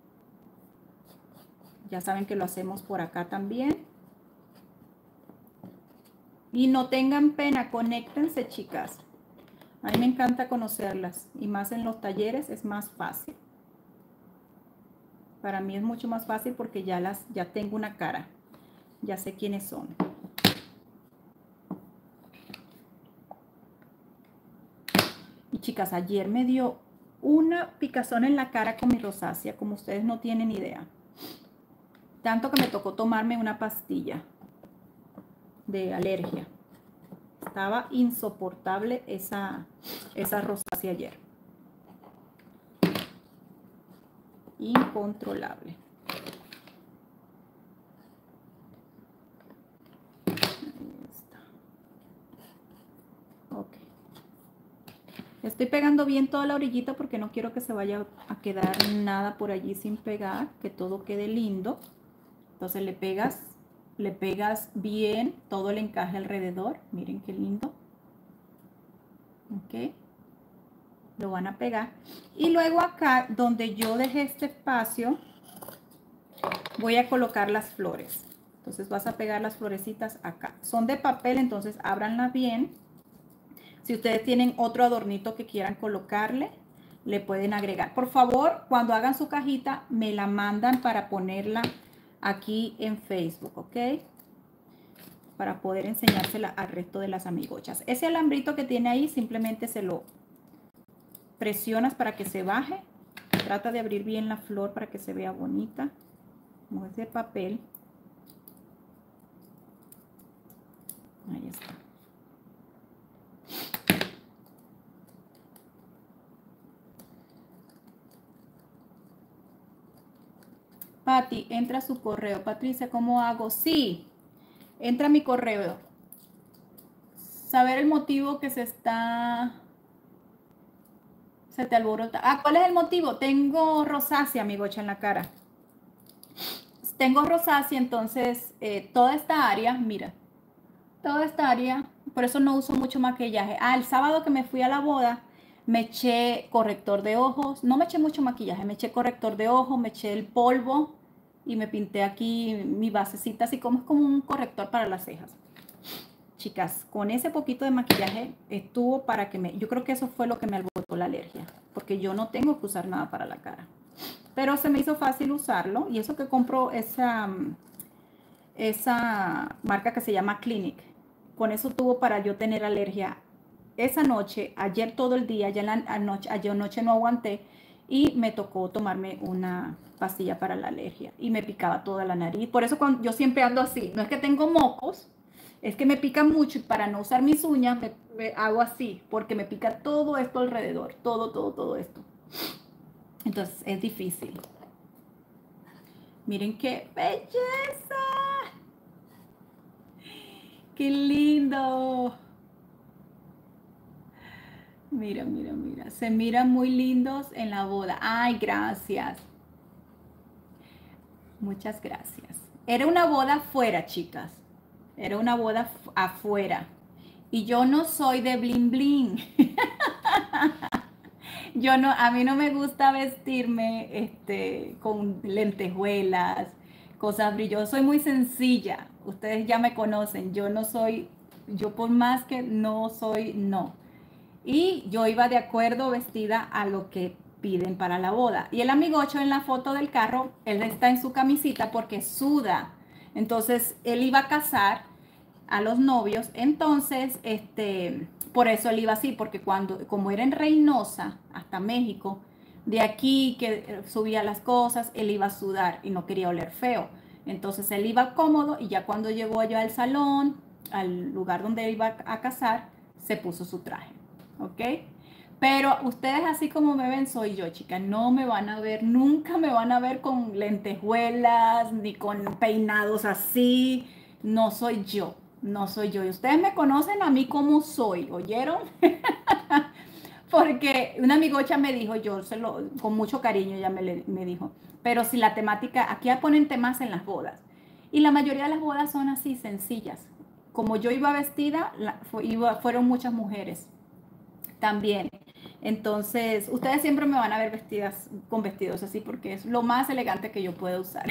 Ya saben que lo hacemos por acá también. Y no tengan pena, conéctense, chicas. A mí me encanta conocerlas y más en los talleres es más fácil Para mí es mucho más fácil porque ya las, ya tengo una cara. Ya sé quiénes son. Y chicas, ayer me dio una picazón en la cara con mi rosácea, como ustedes no tienen idea. Tanto que me tocó tomarme una pastilla de alergia. Estaba insoportable esa, esa rosácea ayer. Incontrolable. Ahí está. Ok. Estoy pegando bien toda la orillita porque no quiero que se vaya a quedar nada por allí sin pegar, que todo quede lindo. Entonces le pegas, le pegas bien todo el encaje alrededor. Miren qué lindo. Ok. Lo van a pegar. Y luego acá, donde yo dejé este espacio, voy a colocar las flores. Entonces vas a pegar las florecitas acá. Son de papel, entonces ábranlas bien. Si ustedes tienen otro adornito que quieran colocarle, le pueden agregar. Por favor, cuando hagan su cajita, me la mandan para ponerla aquí en Facebook, ¿ok? Para poder enseñársela al resto de las amigochas. Ese alambrito que tiene ahí, simplemente se lo presionas para que se baje. Trata de abrir bien la flor para que se vea bonita. Como es de papel. Ahí está. Pati, entra a su correo. Patricia, ¿cómo hago? Sí, entra a mi correo. Saber el motivo que se está... Se te alborota. Ah, ¿cuál es el motivo? Tengo rosácea, amigocha, en la cara. Tengo rosácea, entonces eh, toda esta área, mira, toda esta área, por eso no uso mucho maquillaje. Ah, el sábado que me fui a la boda, me eché corrector de ojos. No me eché mucho maquillaje, me eché corrector de ojos, me eché el polvo y me pinté aquí mi basecita, así como es como un corrector para las cejas. Chicas, con ese poquito de maquillaje estuvo para que me... Yo creo que eso fue lo que me alborotó la alergia, porque yo no tengo que usar nada para la cara. Pero se me hizo fácil usarlo, y eso que compro esa, esa marca que se llama Clinique. Con eso tuvo para yo tener alergia esa noche, ayer todo el día, ya la anoche, ayer noche no aguanté, y me tocó tomarme una pastilla para la alergia, y me picaba toda la nariz. Por eso cuando yo siempre ando así, no es que tengo mocos, es que me pica mucho y para no usar mis uñas me, me hago así, porque me pica todo esto alrededor, todo, todo, todo esto. Entonces es difícil. Miren qué belleza. Qué lindo. Mira, mira, mira. Se miran muy lindos en la boda. Ay, gracias. Muchas gracias. Era una boda afuera, chicas. Era una boda afuera. Y yo no soy de bling bling. Yo no, a mí no me gusta vestirme este, con lentejuelas, cosas brillosas. Soy muy sencilla. Ustedes ya me conocen. Yo no soy, yo por más que no soy, no. Y yo iba de acuerdo vestida a lo que piden para la boda. Y el amigocho en la foto del carro, él está en su camisita porque suda. Entonces, él iba a casar a los novios. Entonces, este, por eso él iba así, porque cuando, como era en Reynosa, hasta México, de aquí que subía las cosas, él iba a sudar y no quería oler feo. Entonces, él iba cómodo y ya cuando llegó yo al salón, al lugar donde iba a casar, se puso su traje. ¿Ok? Pero ustedes así como me ven soy yo, chicas. No me van a ver, nunca me van a ver con lentejuelas ni con peinados así. No soy yo, no soy yo. Y ustedes me conocen a mí como soy, ¿oyeron? Porque una amigocha me dijo, yo se lo, con mucho cariño ella me, me dijo, pero si la temática, aquí ponen temas en las bodas. Y la mayoría de las bodas son así, sencillas. Como yo iba vestida, la, fue, iba, fueron muchas mujeres también. Entonces, ustedes siempre me van a ver vestidas con vestidos así porque es lo más elegante que yo puedo usar.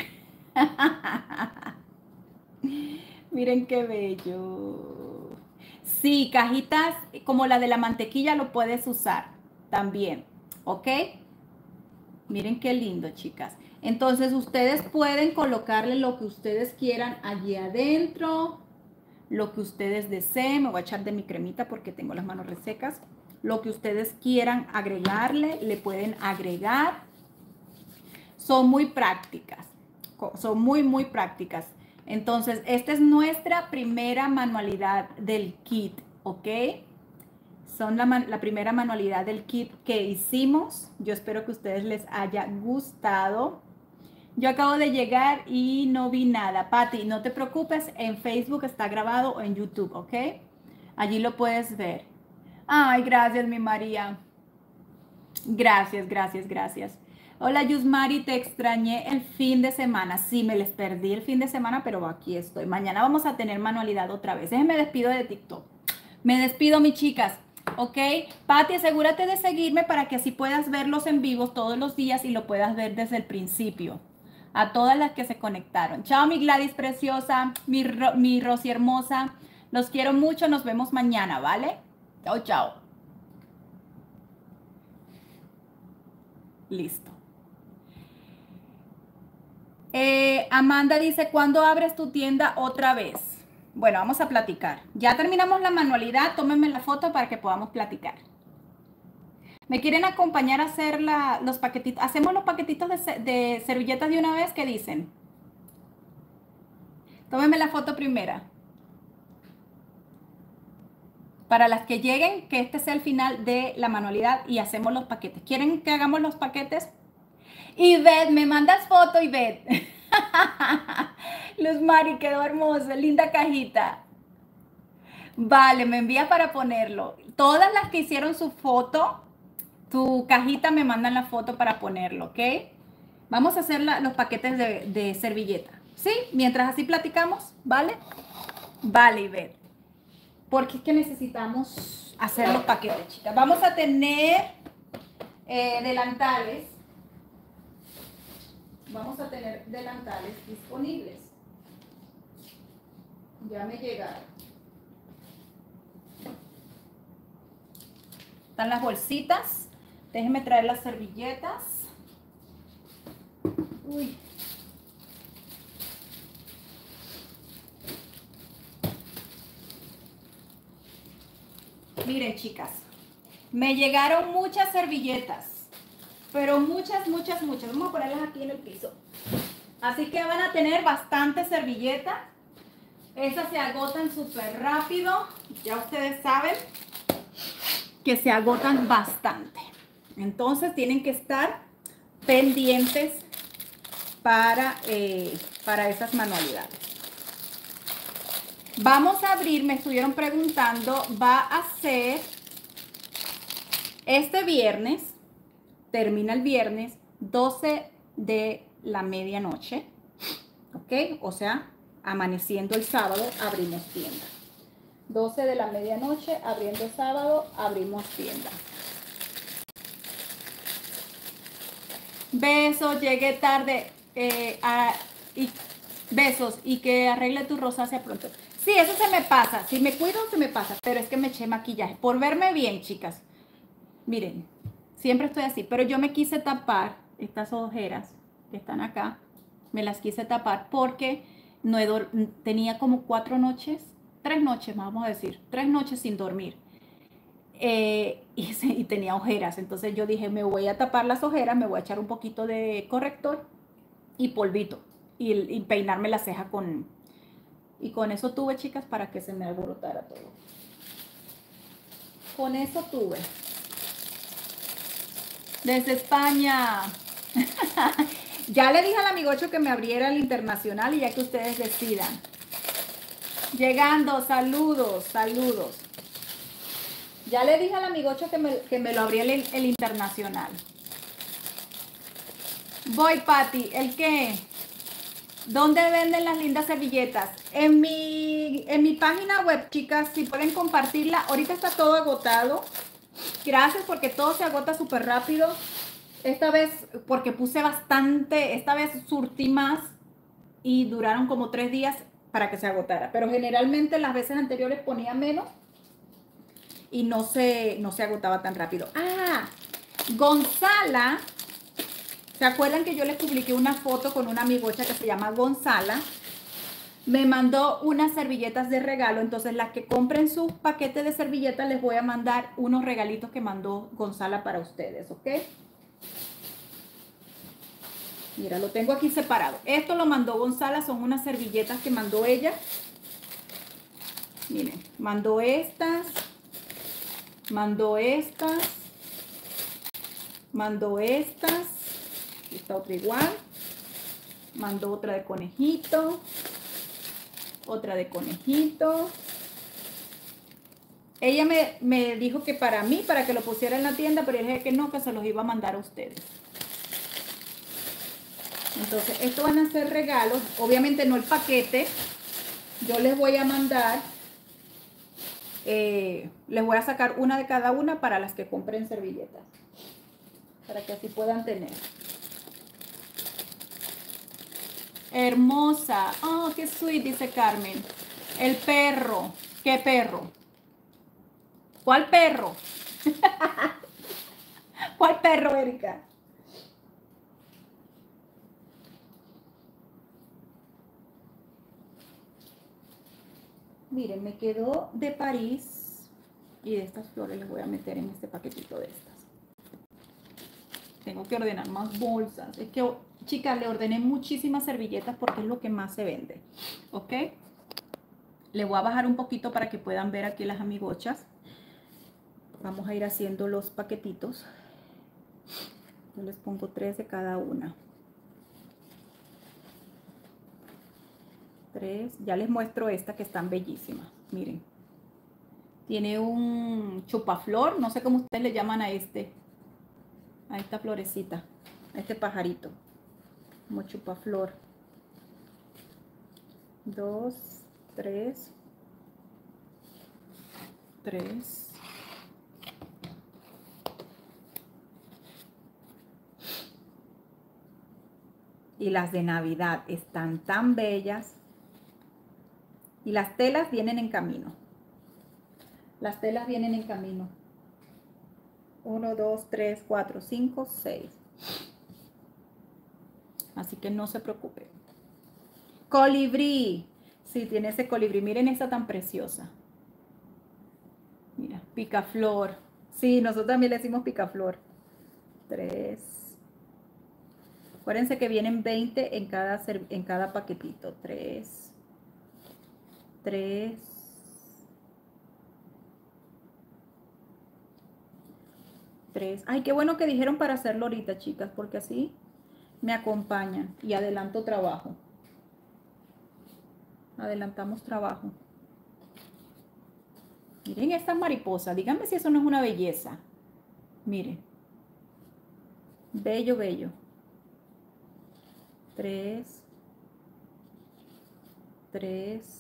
Miren qué bello. Sí, cajitas como la de la mantequilla lo puedes usar también, ¿ok? Miren qué lindo, chicas. Entonces ustedes pueden colocarle lo que ustedes quieran allí adentro, lo que ustedes deseen. Me voy a echar de mi cremita porque tengo las manos resecas. Lo que ustedes quieran agregarle, le pueden agregar. Son muy prácticas, son muy, muy prácticas. Entonces, esta es nuestra primera manualidad del kit, ¿ok? Son la, la primera manualidad del kit que hicimos. Yo espero que a ustedes les haya gustado. Yo acabo de llegar y no vi nada. Patti, no te preocupes, en Facebook está grabado o en YouTube, ¿ok? Allí lo puedes ver. Ay, gracias, mi María. Gracias, gracias, gracias. Hola, Yusmari, te extrañé el fin de semana. Sí, me les perdí el fin de semana, pero aquí estoy. Mañana vamos a tener manualidad otra vez. Déjenme despido de TikTok. Me despido, mis chicas. ¿Ok? Patti, asegúrate de seguirme para que así puedas verlos en vivo todos los días y lo puedas ver desde el principio. A todas las que se conectaron. Chao, mi Gladys preciosa, mi, Ro mi Rosy hermosa. Los quiero mucho. Nos vemos mañana, ¿vale? Chao, chao. Listo. Eh, Amanda dice, ¿cuándo abres tu tienda otra vez? Bueno, vamos a platicar. Ya terminamos la manualidad, tómenme la foto para que podamos platicar. ¿Me quieren acompañar a hacer la, los paquetitos? ¿Hacemos los paquetitos de, de servilletas de una vez? ¿Qué dicen? Tómenme la foto primera. Para las que lleguen, que este sea el final de la manualidad y hacemos los paquetes. ¿Quieren que hagamos los paquetes? Ivette, me mandas foto, Ivette. Luz Mari, quedó hermoso, linda cajita. Vale, me envía para ponerlo. Todas las que hicieron su foto, tu cajita me mandan la foto para ponerlo, ¿ok? Vamos a hacer la, los paquetes de, de servilleta, ¿sí? Mientras así platicamos, ¿vale? Vale, Ivette. Porque es que necesitamos hacer los paquetes, chicas. Vamos a tener eh, delantales. Vamos a tener delantales disponibles. Ya me llegaron. Están las bolsitas. Déjenme traer las servilletas. Uy. Miren, chicas, me llegaron muchas servilletas, pero muchas, muchas, muchas. Vamos a ponerlas aquí en el piso. Así que van a tener bastante servilleta. Estas se agotan súper rápido. Ya ustedes saben que se agotan bastante. Entonces tienen que estar pendientes para, eh, para esas manualidades. Vamos a abrir, me estuvieron preguntando, va a ser este viernes, termina el viernes, doce de la medianoche, ¿ok? O sea, amaneciendo el sábado, abrimos tienda. doce de la medianoche, abriendo el sábado, abrimos tienda. Besos, llegué tarde, eh, a, y, besos, y que arregle tu rosácea pronto. Sí, eso se me pasa. Si me cuido, se me pasa. Pero es que me eché maquillaje. Por verme bien, chicas. Miren, siempre estoy así. Pero yo me quise tapar estas ojeras que están acá. Me las quise tapar porque no he tenía como cuatro noches, tres noches, vamos a decir, tres noches sin dormir. Eh, y, y tenía ojeras. Entonces yo dije, me voy a tapar las ojeras, me voy a echar un poquito de corrector y polvito. Y, y peinarme la ceja con... Y con eso tuve, chicas, para que se me alborotara todo. Con eso tuve. Desde España. Ya le dije al amigocho que me abriera el internacional y ya que ustedes decidan. Llegando, saludos, saludos. Ya le dije al amigocho que me, que me lo abriera el, el internacional. Voy, Patti. ¿El qué? ¿Dónde venden las lindas servilletas? En mi, en mi página web, chicas, si pueden compartirla. Ahorita está todo agotado. Gracias porque todo se agota súper rápido. Esta vez, porque puse bastante, esta vez surtí más y duraron como tres días para que se agotara. Pero generalmente las veces anteriores ponía menos y no se, no se agotaba tan rápido. Ah, Gonzala ¿Se acuerdan que yo les publiqué una foto con una amigocha que se llama Gonzala? Me mandó unas servilletas de regalo, entonces las que compren su paquete de servilletas les voy a mandar unos regalitos que mandó Gonzala para ustedes, ¿ok? Mira, lo tengo aquí separado. Esto lo mandó Gonzala, son unas servilletas que mandó ella. Miren, mandó estas, mandó estas, mandó estas, esta otra igual, mandó otra de conejito, otra de conejito. Ella me, me dijo que para mí, para que lo pusiera en la tienda, pero yo dije que no, que se los iba a mandar a ustedes. Entonces, estos van a ser regalos, obviamente no el paquete. Yo les voy a mandar, eh, les voy a sacar una de cada una para las que compren servilletas, para que así puedan tener. Hermosa. Oh, qué sweet, dice Carmen. El perro. ¿Qué perro? ¿Cuál perro? ¿Cuál perro, Erika? Miren, me quedó de París y de estas flores les voy a meter en este paquetito de estas. Tengo que ordenar más bolsas. Es que, chicas, le ordené muchísimas servilletas porque es lo que más se vende. ¿Ok? Le voy a bajar un poquito para que puedan ver aquí las amigochas. Vamos a ir haciendo los paquetitos. Yo les pongo tres de cada una. Tres. Ya les muestro esta que están bellísimas. Miren. Tiene un chupaflor. No sé cómo ustedes le llaman a este. A esta florecita. A este pajarito. Como chupaflor. Dos. Tres. Tres. Y las de Navidad están tan bellas. Y las telas vienen en camino. Las telas vienen en camino. Uno, dos, tres, cuatro, cinco, seis. Así que no se preocupen. Colibrí. Sí, tiene ese colibrí. Miren esta tan preciosa. Mira, picaflor. Sí, nosotros también le decimos picaflor. Tres. Acuérdense que vienen veinte en cada, en cada paquetito. Tres. Tres. Tres. Ay, qué bueno que dijeron para hacerlo ahorita, chicas, porque así me acompañan y adelanto trabajo. Adelantamos trabajo. Miren esta mariposa. Díganme si eso no es una belleza. Miren. Bello, bello. Tres. Tres.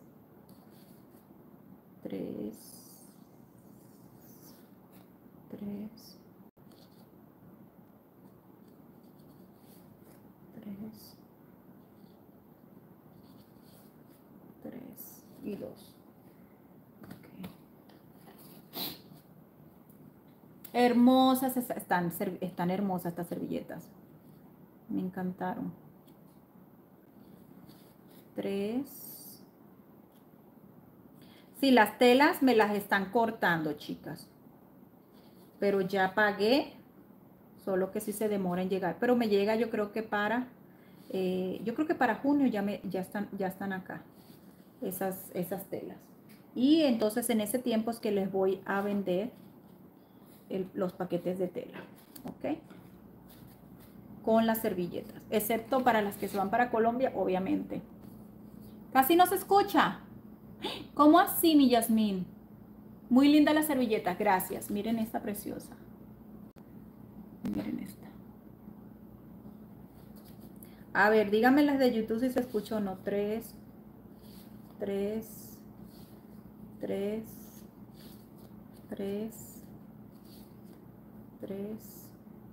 Tres. Tres. Tres. Tres. Y dos. Okay. Hermosas están, están hermosas estas servilletas. Me encantaron. Tres. Sí, las telas me las están cortando, chicas. Pero ya pagué. Solo que sí se demora en llegar. Pero me llega, yo creo que para... Eh, yo creo que para junio ya, me, ya, están, ya están acá. Esas, esas telas. Y entonces en ese tiempo es que les voy a vender el, los paquetes de tela. ¿Ok? Con las servilletas. Excepto para las que se van para Colombia, obviamente. Casi no se escucha. ¿Cómo así, mi Yasmín? Muy linda la servilleta, gracias. Miren esta preciosa. Miren esta. A ver, díganme las de YouTube si se escucha o no. Tres. Tres. Tres. Tres. Tres.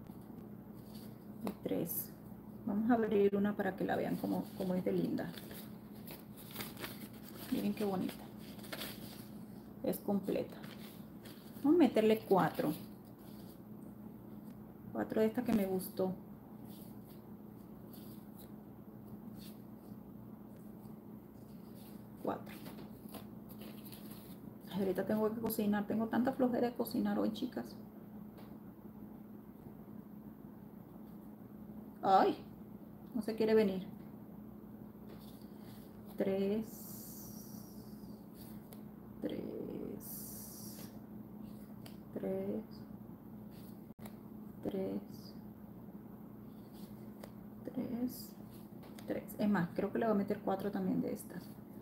Y tres. Vamos a abrir una para que la vean como, como es de linda. Miren qué bonita. Es completa. Vamos a meterle cuatro. Cuatro de estas que me gustó. cuatro. Ahorita tengo que cocinar. Tengo tanta flojera de cocinar hoy, chicas. Ay, no se quiere venir. Tres. Tres. Tres. Tres. Tres. Tres. Es más, creo que le voy a meter cuatro también de estas.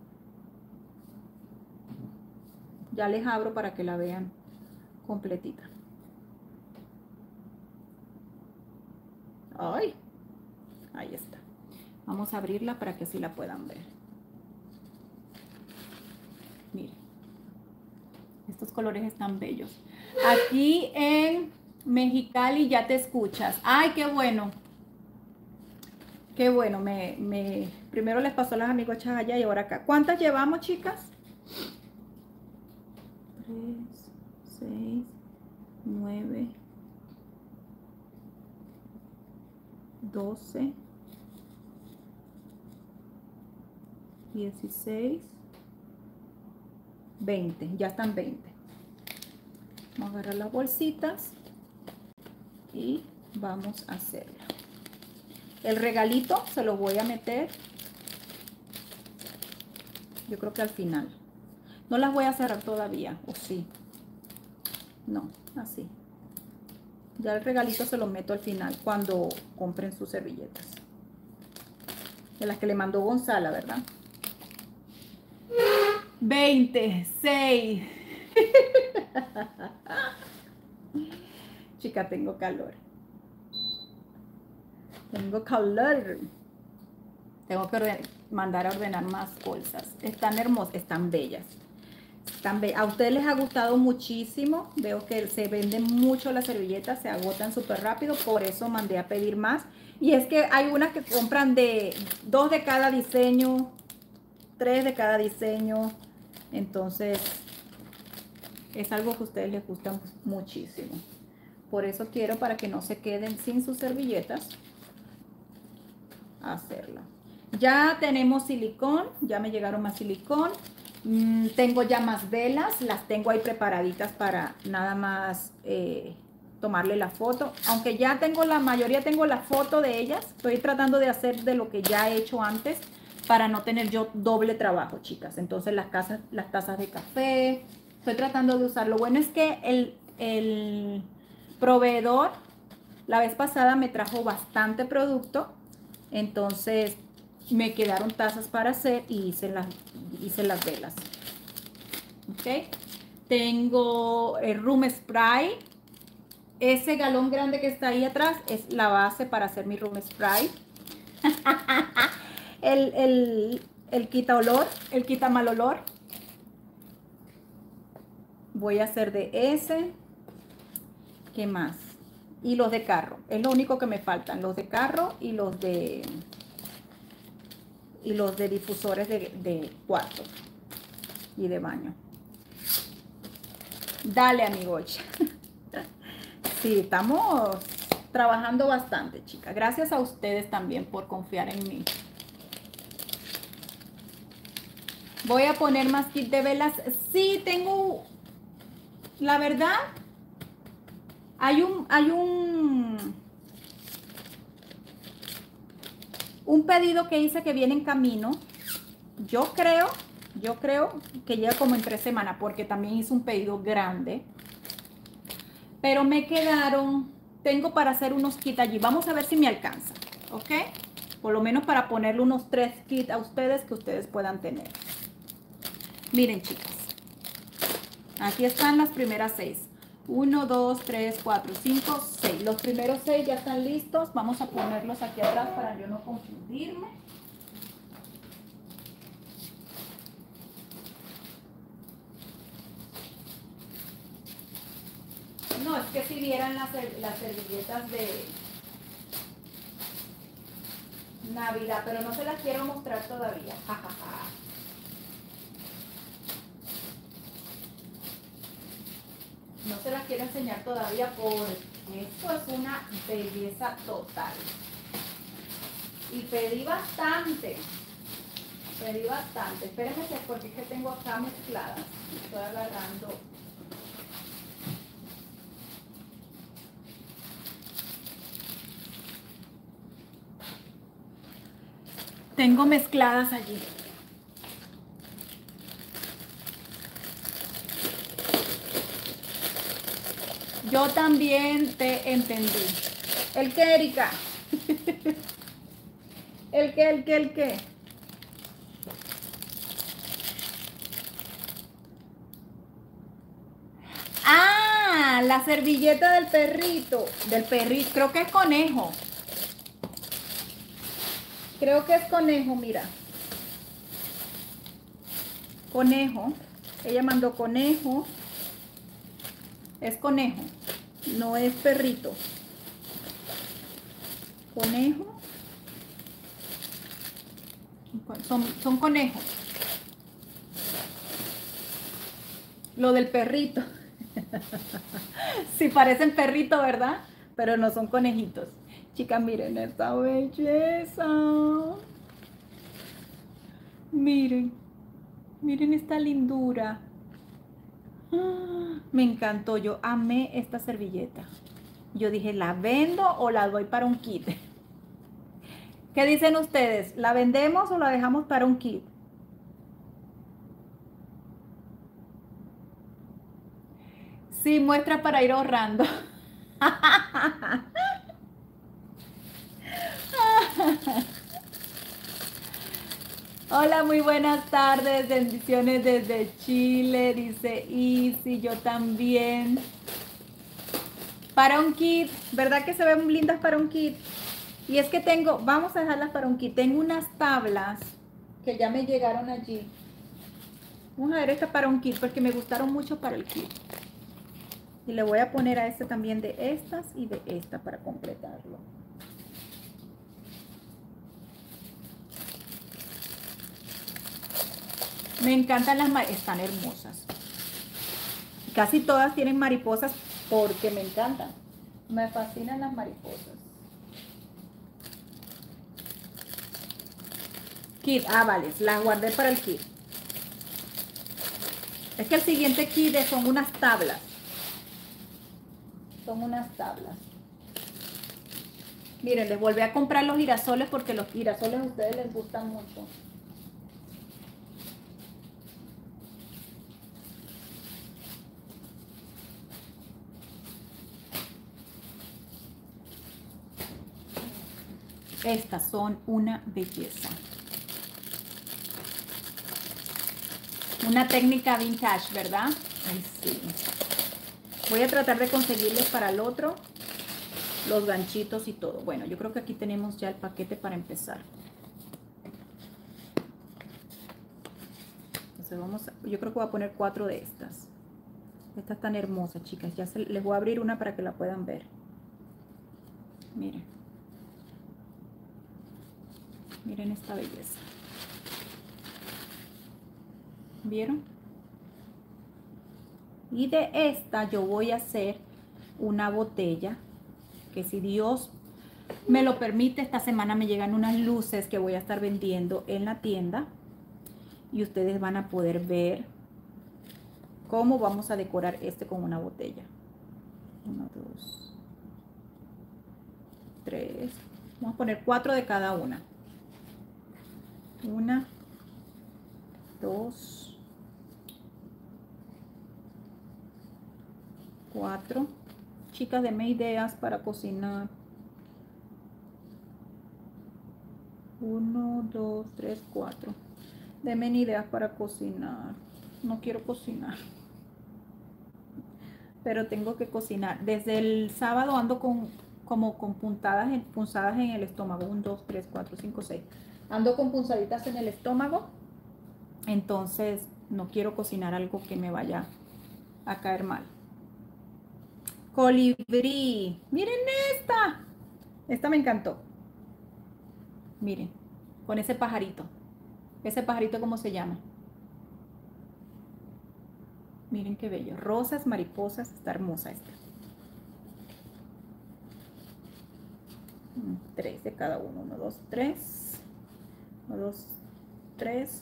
Ya les abro para que la vean completita. Ay, ahí está. Vamos a abrirla para que así la puedan ver. Miren, estos colores están bellos. Aquí en Mexicali ya te escuchas. Ay, qué bueno. Qué bueno. Me, me, primero les pasó a las amigochas allá y ahora acá. ¿Cuántas llevamos, chicas? tres, seis, nueve, doce, dieciséis, veinte. Ya están veinte. Vamos a agarrar las bolsitas y vamos a hacerlo. El regalito se lo voy a meter, yo creo que al final. No las voy a cerrar todavía, ¿o sí? No, así. Ya el regalito se lo meto al final cuando compren sus servilletas. De las que le mandó Gonzala, ¿verdad? veinte, seis. Chica, tengo calor. Tengo calor. Tengo que ordenar, mandar a ordenar más bolsas. Están hermosas, están bellas. Están bellas. A ustedes les ha gustado muchísimo. Veo que se venden mucho las servilletas, se agotan súper rápido. Por eso mandé a pedir más. Y es que hay unas que compran de dos de cada diseño, tres de cada diseño. Entonces, es algo que a ustedes les gusta muchísimo. Por eso quiero, para que no se queden sin sus servilletas, hacerla. Ya tenemos silicón, ya me llegaron más silicón. Mm, tengo ya más velas, las tengo ahí preparaditas para nada más eh, tomarle la foto. Aunque ya tengo la mayoría, tengo la foto de ellas. Estoy tratando de hacer de lo que ya he hecho antes para no tener yo doble trabajo, chicas. Entonces las, casas, las tazas de café, estoy tratando de usar. Lo bueno es que el, el proveedor la vez pasada me trajo bastante producto. Entonces me quedaron tazas para hacer y hice las, hice las velas. Ok. Tengo el room spray. Ese galón grande que está ahí atrás es la base para hacer mi room spray. el, el, el quita olor, el quita mal olor. Voy a hacer de ese. ¿Qué más? Y los de carro. Es lo único que me faltan. Los de carro y los de... Y los de difusores de, de cuarto. Y de baño. Dale, amigocha. Sí, estamos trabajando bastante, chicas. Gracias a ustedes también por confiar en mí. Voy a poner más kit de velas. Sí, tengo... La verdad... Hay un, hay un, un pedido que hice que viene en camino. Yo creo, yo creo que llega como en tres semanas, porque también hice un pedido grande. Pero me quedaron, tengo para hacer unos kits allí. Vamos a ver si me alcanza, ¿ok? Por lo menos para ponerle unos tres kits a ustedes que ustedes puedan tener. Miren, chicas. Aquí están las primeras seis. uno, dos, tres, cuatro, cinco, seis. Los primeros seis ya están listos. Vamos a ponerlos aquí atrás para yo no confundirme. No, es que si vieran las, las servilletas de Navidad, pero no se las quiero mostrar todavía. Ja, ja, ja. No se las quiero enseñar todavía porque esto es una belleza total. Y pedí bastante. Pedí bastante. Espérenme porque es que tengo acá mezcladas. Estoy agarrando. Tengo mezcladas allí. Yo también te entendí. ¿El qué, Erika? ¿El qué, el qué, el qué? Ah, la servilleta del perrito. Del perrito, creo que es conejo. Creo que es conejo, mira. Conejo. Ella mandó conejo. Es conejo. No es perrito. Conejo. Son, son conejos. Lo del perrito. Sí, parecen perrito, ¿verdad? Pero no son conejitos. Chicas, miren esta belleza. Miren. Miren esta lindura. Me encantó. Yo amé esta servilleta. Yo dije, ¿la vendo o la doy para un kit? ¿Qué dicen ustedes? ¿La vendemos o la dejamos para un kit? Sí, muestra para ir ahorrando. Hola, muy buenas tardes, bendiciones desde Chile, dice Isi, yo también. Para un kit, ¿verdad que se ven lindas para un kit? Y es que tengo, vamos a dejarlas para un kit, tengo unas tablas que ya me llegaron allí. Vamos a ver esta para un kit porque me gustaron mucho para el kit. Y le voy a poner a este también de estas y de esta para completarlo. Me encantan las mariposas, están hermosas. Casi todas tienen mariposas porque me encantan. Me fascinan las mariposas. Kit, ah, vale, las guardé para el kit. Es que el siguiente kit son unas tablas. Son unas tablas. Miren, les volví a comprar los girasoles porque los girasoles a ustedes les gustan mucho. Estas son una belleza. Una técnica vintage, ¿verdad? Ay, sí. Voy a tratar de conseguirles para el otro los ganchitos y todo. Bueno, yo creo que aquí tenemos ya el paquete para empezar. Entonces vamos a, yo creo que voy a poner cuatro de estas. Estas están hermosas, chicas. Ya se, les voy a abrir una para que la puedan ver. Miren. Miren esta belleza. ¿Vieron? Y de esta yo voy a hacer una botella que si Dios me lo permite, esta semana me llegan unas luces que voy a estar vendiendo en la tienda y ustedes van a poder ver cómo vamos a decorar este con una botella. Uno, dos, tres. Vamos a poner cuatro de cada una. Una, dos, cuatro. Chicas, denme ideas para cocinar. Uno, dos, tres, cuatro. Denme ideas para cocinar. No quiero cocinar, pero tengo que cocinar. Desde el sábado ando con como con puntadas en, punzadas en el estómago. uno, dos, tres, cuatro, cinco, seis. Ando con punzaditas en el estómago. Entonces no quiero cocinar algo que me vaya a caer mal. Colibrí. Miren esta. Esta me encantó. Miren, con ese pajarito. Ese pajarito, ¿cómo se llama? Miren qué bello. Rosas, mariposas. Está hermosa esta. Tres de cada uno. Uno, dos, tres. Uno, dos, tres,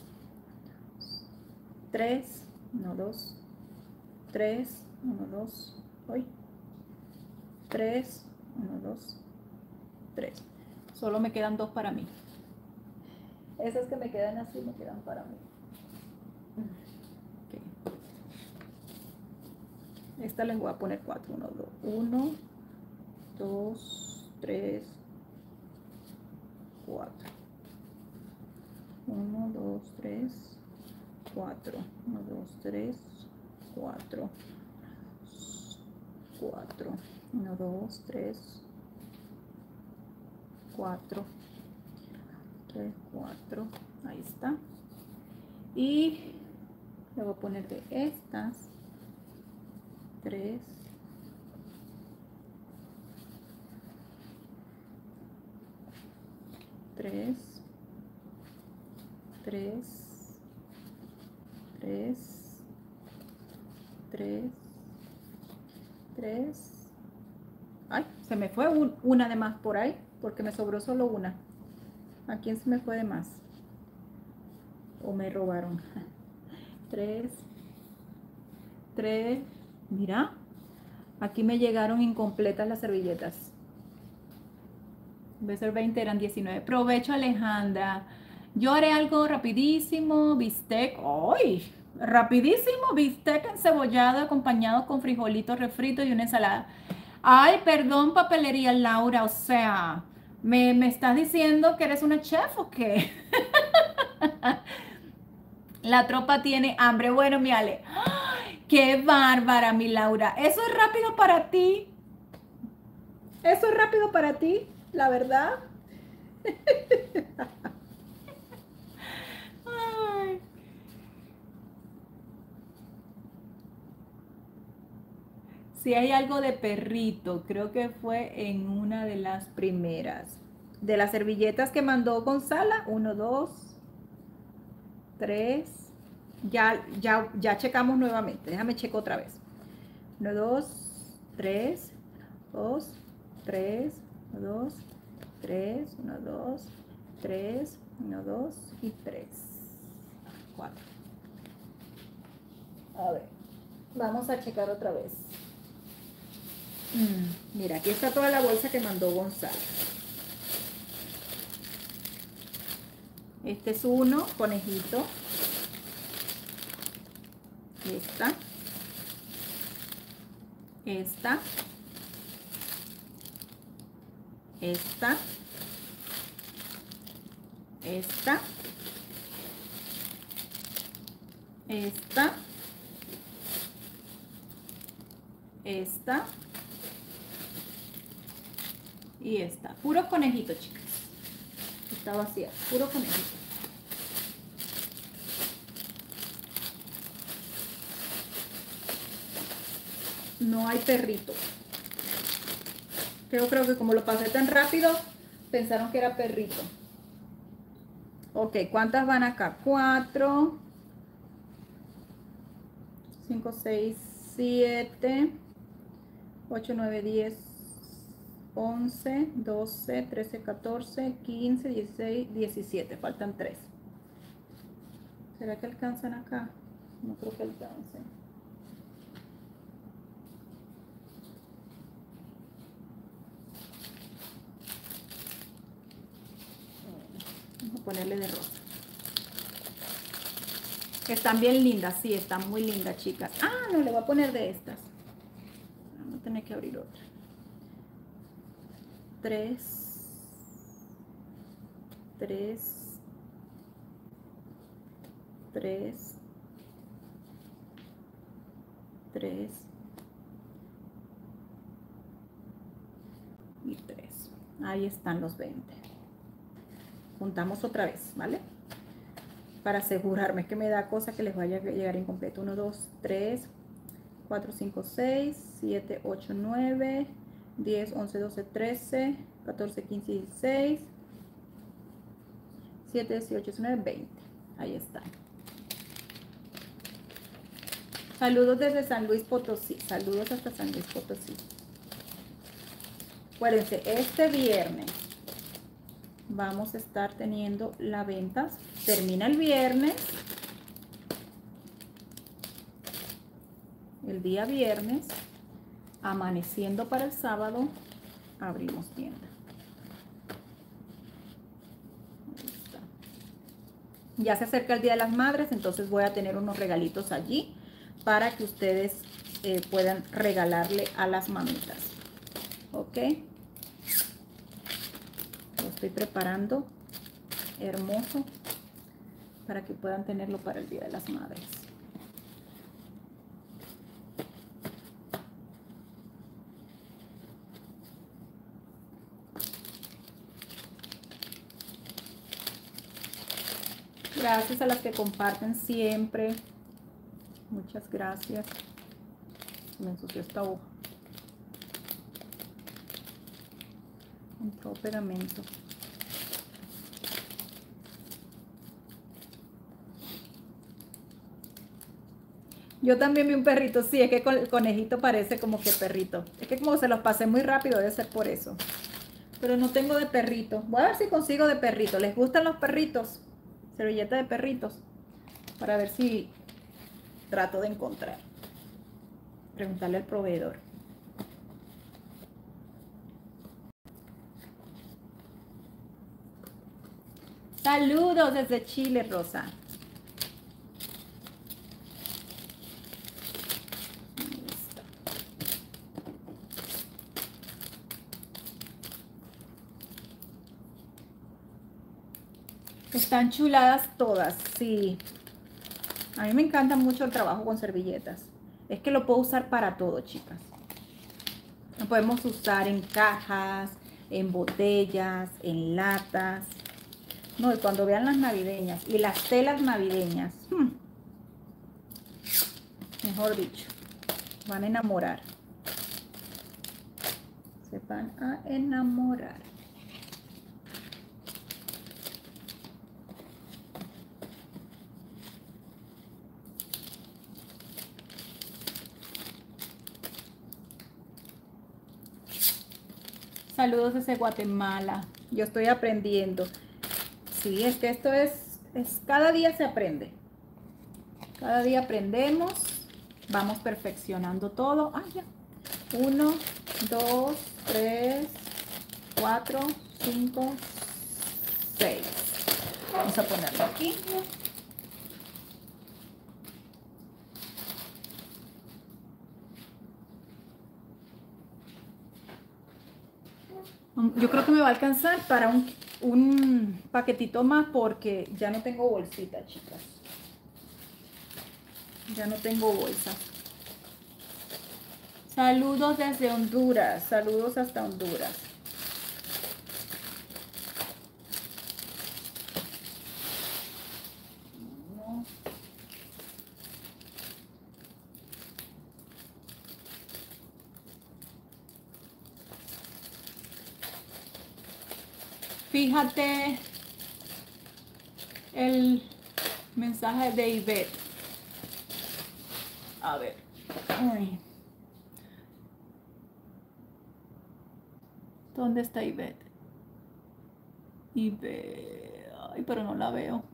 tres, uno, dos, tres, uno, dos, hoy, tres, uno, dos, tres. Solo me quedan dos para mí. Esas que me quedan así me quedan para mí. Okay. Esta les voy a poner cuatro. Uno, dos, uno, dos, tres, cuatro. Uno, dos, tres, cuatro. Uno, dos, tres, cuatro. Cuatro. Uno, dos, tres, cuatro. Tres, cuatro. Ahí está. Y le voy a poner de estas tres, tres, tres, tres, tres, tres. Ay, se me fue un, una de más por ahí porque me sobró solo una. ¿A quién se me fue de más? ¿O me robaron? Tres, tres. Mira, aquí me llegaron incompletas las servilletas. En vez de ser veinte, eran diecinueve. Provecho, Alejandra. Yo haré algo rapidísimo. Bistec. ¡Ay! Rapidísimo. Bistec encebollado acompañado con frijolitos refritos y una ensalada. Ay, perdón, papelería Laura. O sea, ¿me, me estás diciendo que eres una chef o qué? La tropa tiene hambre. Bueno, mi Ale. ¡Ay, qué bárbara, mi Laura! Eso es rápido para ti. Eso es rápido para ti, la verdad. Ay. Si hay algo de perrito, creo que fue en una de las primeras. De las servilletas que mandó Gonzala, uno, dos, tres. Ya, ya, ya checamos nuevamente. Déjame checo otra vez. Uno, dos, tres, dos, tres, dos, tres, uno, dos, tres, uno, dos y tres. Cuatro. A ver, vamos a checar otra vez. Mm, mira, aquí está toda la bolsa que mandó Gonzalo. Este es uno, conejito. Esta. Esta. Esta. Esta. Esta. Esta. Y esta. Puro conejito, chicas. Está vacía. Puro conejito. No hay perrito. Yo creo que como lo pasé tan rápido, pensaron que era perrito. Ok, ¿cuántas van acá? Cuatro. Cinco, seis, siete. Ocho, nueve, diez. once, doce, trece, catorce, quince, dieciséis, diecisiete. Faltan tres. ¿Será que alcanzan acá? No creo que alcancen. Vamos a ponerle de rosa. Están bien lindas, sí, están muy lindas, chicas. Ah, no, le voy a poner de estas. Vamos a tener que abrir otra. Tres, tres, tres, tres y tres. Ahí están los veinte. Juntamos otra vez, ¿vale? Para asegurarme que me da cosa que les vaya a llegar incompleto. uno, dos, tres, cuatro, cinco, seis, siete, ocho, nueve, diez, once, doce, trece, catorce, quince, dieciséis, siete, dieciocho, diecinueve, veinte. Ahí está. Saludos desde San Luis Potosí. Saludos hasta San Luis Potosí. Acuérdense, este viernes vamos a estar teniendo las ventas termina el viernes, el día viernes, amaneciendo para el sábado, abrimos tienda. Ahí está. Ya se acerca el Día de las Madres, entonces voy a tener unos regalitos allí para que ustedes eh, puedan regalarle a las mamitas. ¿Ok? Lo estoy preparando hermoso para que puedan tenerlo para el Día de las Madres. Gracias a las que comparten siempre. Muchas gracias. Me ensució esta hoja. Entró pegamento. Yo también vi un perrito. Sí, es que el conejito parece como que perrito. Es que como se los pasé muy rápido, debe ser por eso. Pero no tengo de perrito. Voy a ver si consigo de perrito. ¿Les gustan los perritos? Servilleta de perritos. Para ver si trato de encontrar. Preguntarle al proveedor. Saludos desde Chile, Rosa. Están chuladas todas, sí. A mí me encanta mucho el trabajo con servilletas. Es que lo puedo usar para todo, chicas. Lo podemos usar en cajas, en botellas, en latas. No, y cuando vean las navideñas y las telas navideñas, hmm, mejor dicho, van a enamorar. Se van a enamorar. Saludos desde Guatemala. Yo estoy aprendiendo. Sí, es que esto es, es, cada día se aprende. Cada día aprendemos. Vamos perfeccionando todo. Ah, ya. Uno, dos, tres, cuatro, cinco, seis. Vamos a ponerlo aquí. Yo creo que me va a alcanzar para un, un paquetito más porque ya no tengo bolsita, chicas. Ya no tengo bolsa. Saludos desde Honduras. Saludos hasta Honduras. No. Fíjate el mensaje de Ivette. A ver. Ay. ¿Dónde está Ivette? Ivette. Ay, pero no la veo.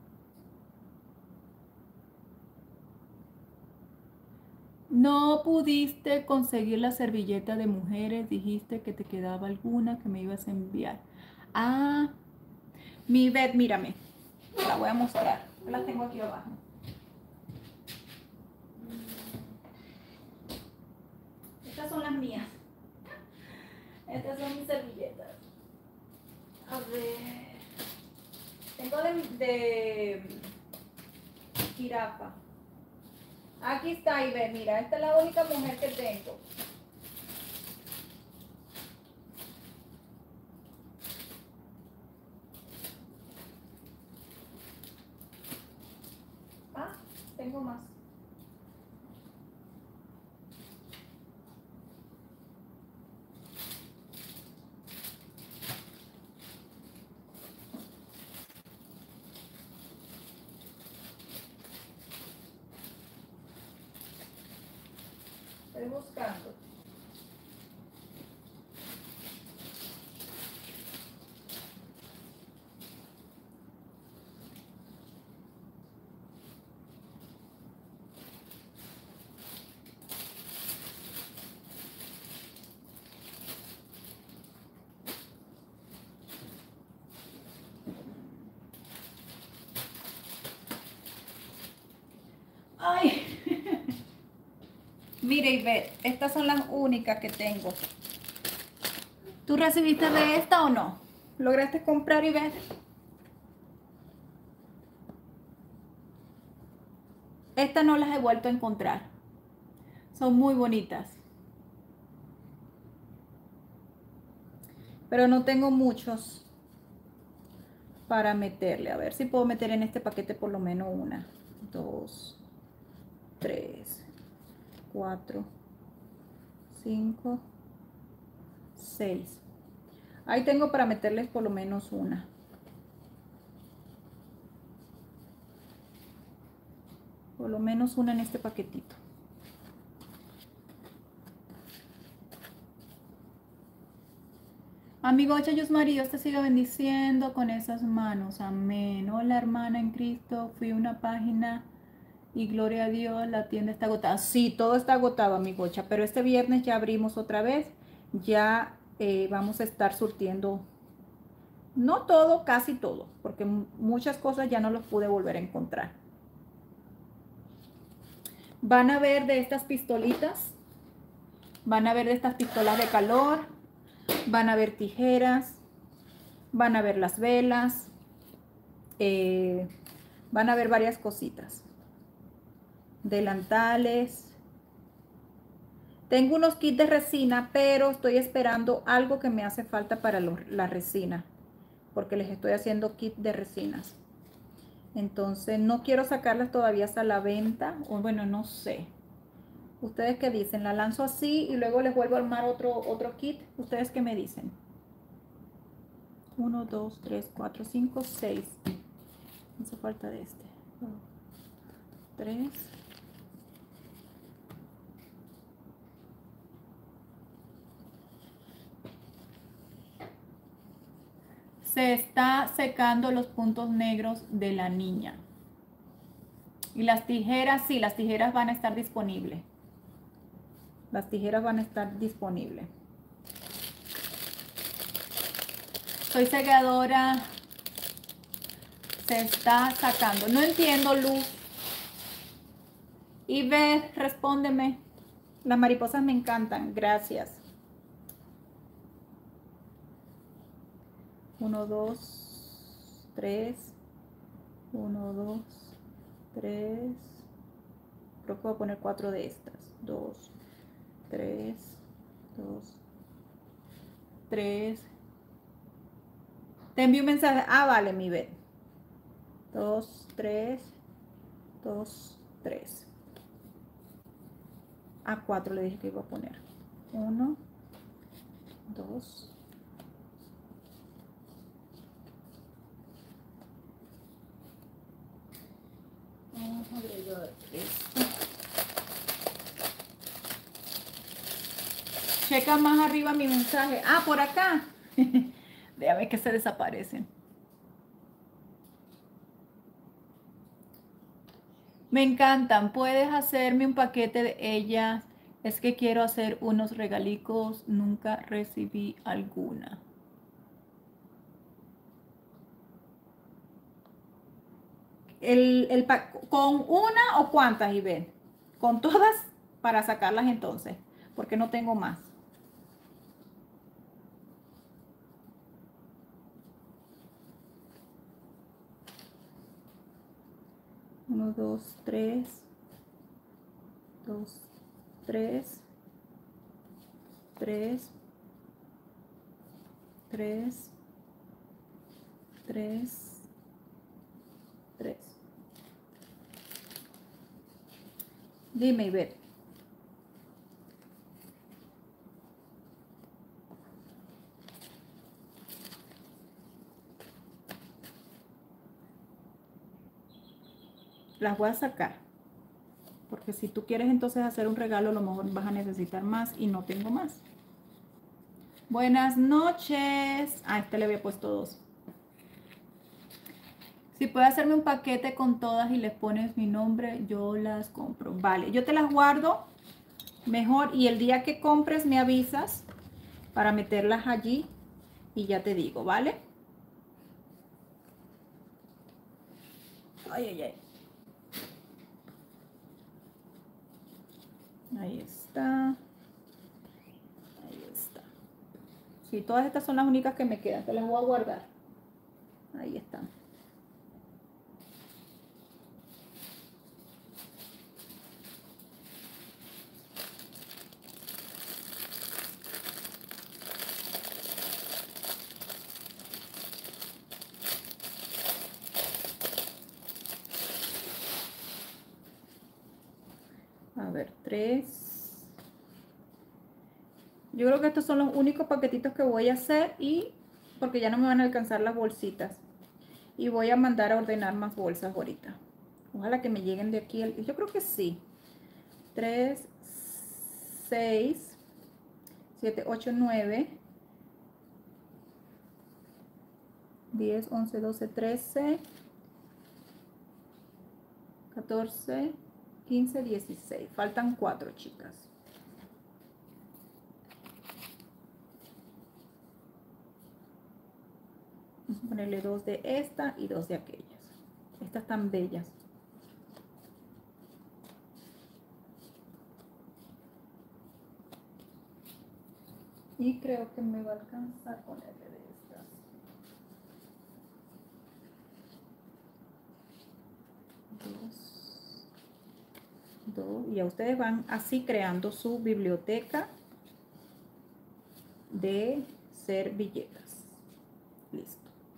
No pudiste conseguir la servilleta de mujeres. Dijiste que te quedaba alguna que me ibas a enviar. Ah, mi Ivette, mírame. La voy a mostrar. La tengo aquí abajo. Estas son las mías. Estas son mis servilletas. A ver. Tengo de, de jirafa. Aquí está, Ivette. Mira, esta es la única mujer que tengo. Ah, tengo más. Estoy buscando. Mire, Ivette, estas son las únicas que tengo. ¿Tú recibiste de esta o no? ¿Lograste comprar, Ivette? Estas no las he vuelto a encontrar. Son muy bonitas. Pero no tengo muchos para meterle. A ver si puedo meter en este paquete por lo menos una, dos, tres, cuatro, cinco, seis. Ahí tengo para meterles por lo menos una. Por lo menos una en este paquetito. Amigo Yusmari, Dios te siga bendiciendo con esas manos. Amén. Hola, hermana en Cristo. Fui a una página y gloria a Dios, la tienda está agotada. Sí, todo está agotado, amigocha. Pero este viernes ya abrimos otra vez. Ya eh, vamos a estar surtiendo. No todo, casi todo. Porque muchas cosas ya no los pude volver a encontrar. Van a ver de estas pistolitas. Van a ver de estas pistolas de calor. Van a ver tijeras, van a ver las velas, eh, van a ver varias cositas. Delantales. Tengo unos kits de resina, pero estoy esperando algo que me hace falta para los, la resina, porque les estoy haciendo kit de resinas. Entonces no quiero sacarlas todavía a la venta, o bueno, no sé. ¿Ustedes qué dicen? ¿La lanzo así y luego les vuelvo a armar otro, otro kit? ¿Ustedes qué me dicen? uno, dos, tres, cuatro, cinco, seis. Me hace falta de este. tres. Se está secando los puntos negros de la niña. Y las tijeras, sí, las tijeras van a estar disponibles. Las tijeras van a estar disponibles. Soy segadora. Se está sacando. No entiendo, Luz. Y ve, respóndeme. Las mariposas me encantan. Gracias. Uno, dos, tres. Uno, dos, tres. Creo que voy a poner cuatro de estas. Dos, tres, dos, tres. Te envío un mensaje. Ah, vale, mi bebé. Dos, tres, dos, tres. A cuatro le dije que iba a poner. Uno, dos. Vamos a agregar esto. Checa más arriba mi mensaje. Ah, por acá. Déjame que se desaparecen. Me encantan. Puedes hacerme un paquete de ellas. Es que quiero hacer unos regalicos. Nunca recibí alguna. El, el, ¿Con una o cuántas, Ivette? Con todas para sacarlas entonces. Porque no tengo más. Uno, dos, tres. Dos, tres. Tres. Tres. Tres. Tres. Dime, Ivette. Las voy a sacar. Porque si tú quieres entonces hacer un regalo, a lo mejor vas a necesitar más y no tengo más. Buenas noches. A este le había puesto dos. Si puedes hacerme un paquete con todas y les pones mi nombre, yo las compro. Vale, yo te las guardo mejor y el día que compres me avisas para meterlas allí y ya te digo, ¿vale? Ay, ay, ay. Ahí está. Ahí está. Sí, todas estas son las únicas que me quedan. Te las voy a guardar. Ahí están. A ver, tres. Yo creo que estos son los únicos paquetitos que voy a hacer y porque ya no me van a alcanzar las bolsitas. Y voy a mandar a ordenar más bolsas ahorita. Ojalá que me lleguen de aquí. Yo creo que sí. tres, seis, siete, ocho, nueve, diez, once, doce, trece, catorce, quince, dieciséis. Faltan cuatro, chicas. Vamos a ponerle dos de esta y dos de aquellas. Estas tan bellas. Y creo que me va a alcanzar ponerle de estas. Dos. Dos. Y ya ustedes van así creando su biblioteca de servilletas. Listo.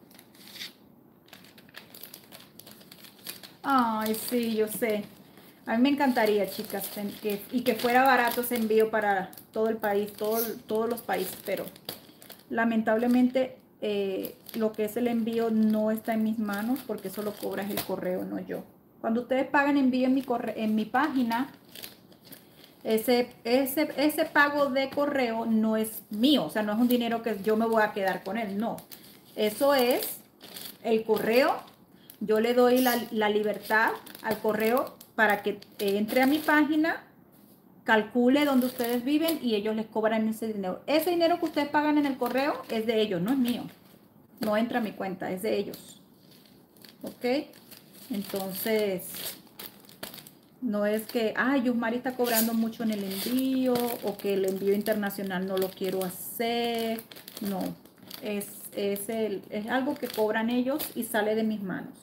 Ay, sí, yo sé. A mí me encantaría, chicas, que, y que fuera barato ese envío para todo el país, todo, todos los países, pero lamentablemente eh, lo que es el envío no está en mis manos porque eso lo cobra el correo, no yo. Cuando ustedes pagan envío en mi, corre en mi página, ese, ese, ese pago de correo no es mío, o sea, no es un dinero que yo me voy a quedar con él, no. Eso es el correo. Yo le doy la, la libertad al correo para que entre a mi página, calcule donde ustedes viven y ellos les cobran ese dinero. Ese dinero que ustedes pagan en el correo es de ellos, no es mío. No entra a mi cuenta, es de ellos. ¿Ok? Entonces, no es que, ay, Yusmari está cobrando mucho en el envío o que el envío internacional no lo quiero hacer. No, es, es, el, es algo que cobran ellos y sale de mis manos.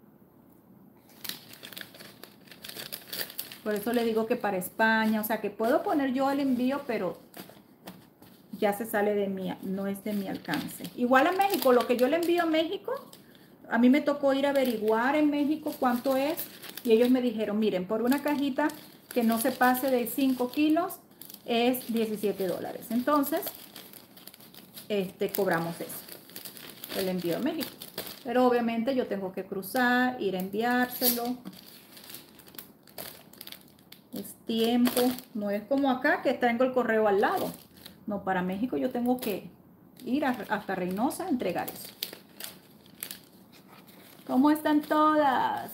Por eso le digo que para España, o sea, que puedo poner yo el envío, pero ya se sale de mí, no es de mi alcance. Igual a México, lo que yo le envío a México, a mí me tocó ir a averiguar en México cuánto es. Y ellos me dijeron, miren, por una cajita que no se pase de cinco kilos es diecisiete dólares. Entonces, este, cobramos eso, el envío a México. Pero obviamente yo tengo que cruzar, ir a enviárselo. Es tiempo, no es como acá que tengo el correo al lado. No, para México yo tengo que ir a, hasta Reynosa a entregar eso. ¿Cómo están todas?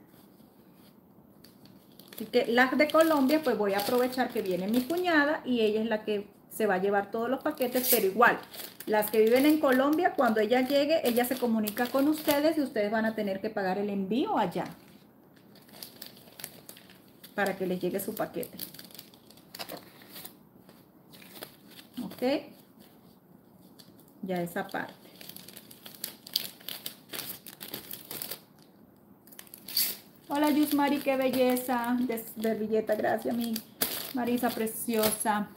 Así que las de Colombia, pues voy a aprovechar que viene mi cuñada y ella es la que se va a llevar todos los paquetes, pero igual, las que viven en Colombia, cuando ella llegue, ella se comunica con ustedes y ustedes van a tener que pagar el envío allá para que les llegue su paquete. Ok. Ya esa parte. Hola Yusmari, qué belleza de servilleta. Gracias, mi Marisa preciosa.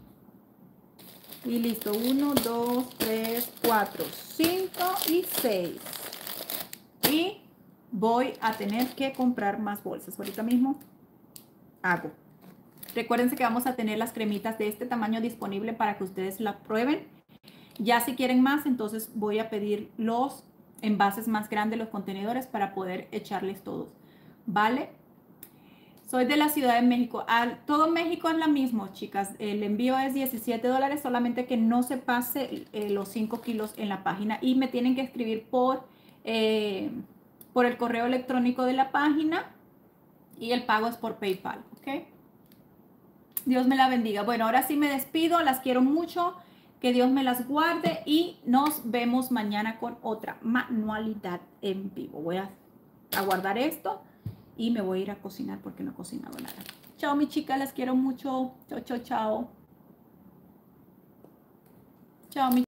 Y listo. Uno, dos, tres, cuatro, cinco y seis. Y voy a tener que comprar más bolsas. Ahorita mismo hago. Recuérdense que vamos a tener las cremitas de este tamaño disponible para que ustedes las prueben. Ya si quieren más, entonces voy a pedir los envases más grandes, los contenedores, para poder echarles todos. ¿Vale? Soy de la Ciudad de México. Al, todo México es lo mismo, chicas. El envío es diecisiete dólares, solamente que no se pase eh, los cinco kilos en la página. Y me tienen que escribir por, eh, por el correo electrónico de la página. Y el pago es por PayPal, ¿ok? Dios me la bendiga. Bueno, ahora sí me despido. Las quiero mucho. Que Dios me las guarde. Y nos vemos mañana con otra manualidad en vivo. Voy a, a guardar esto. Y me voy a ir a cocinar porque no he cocinado nada. Chao, mi chica, las quiero mucho. Chao, chao, chao. Chao, mi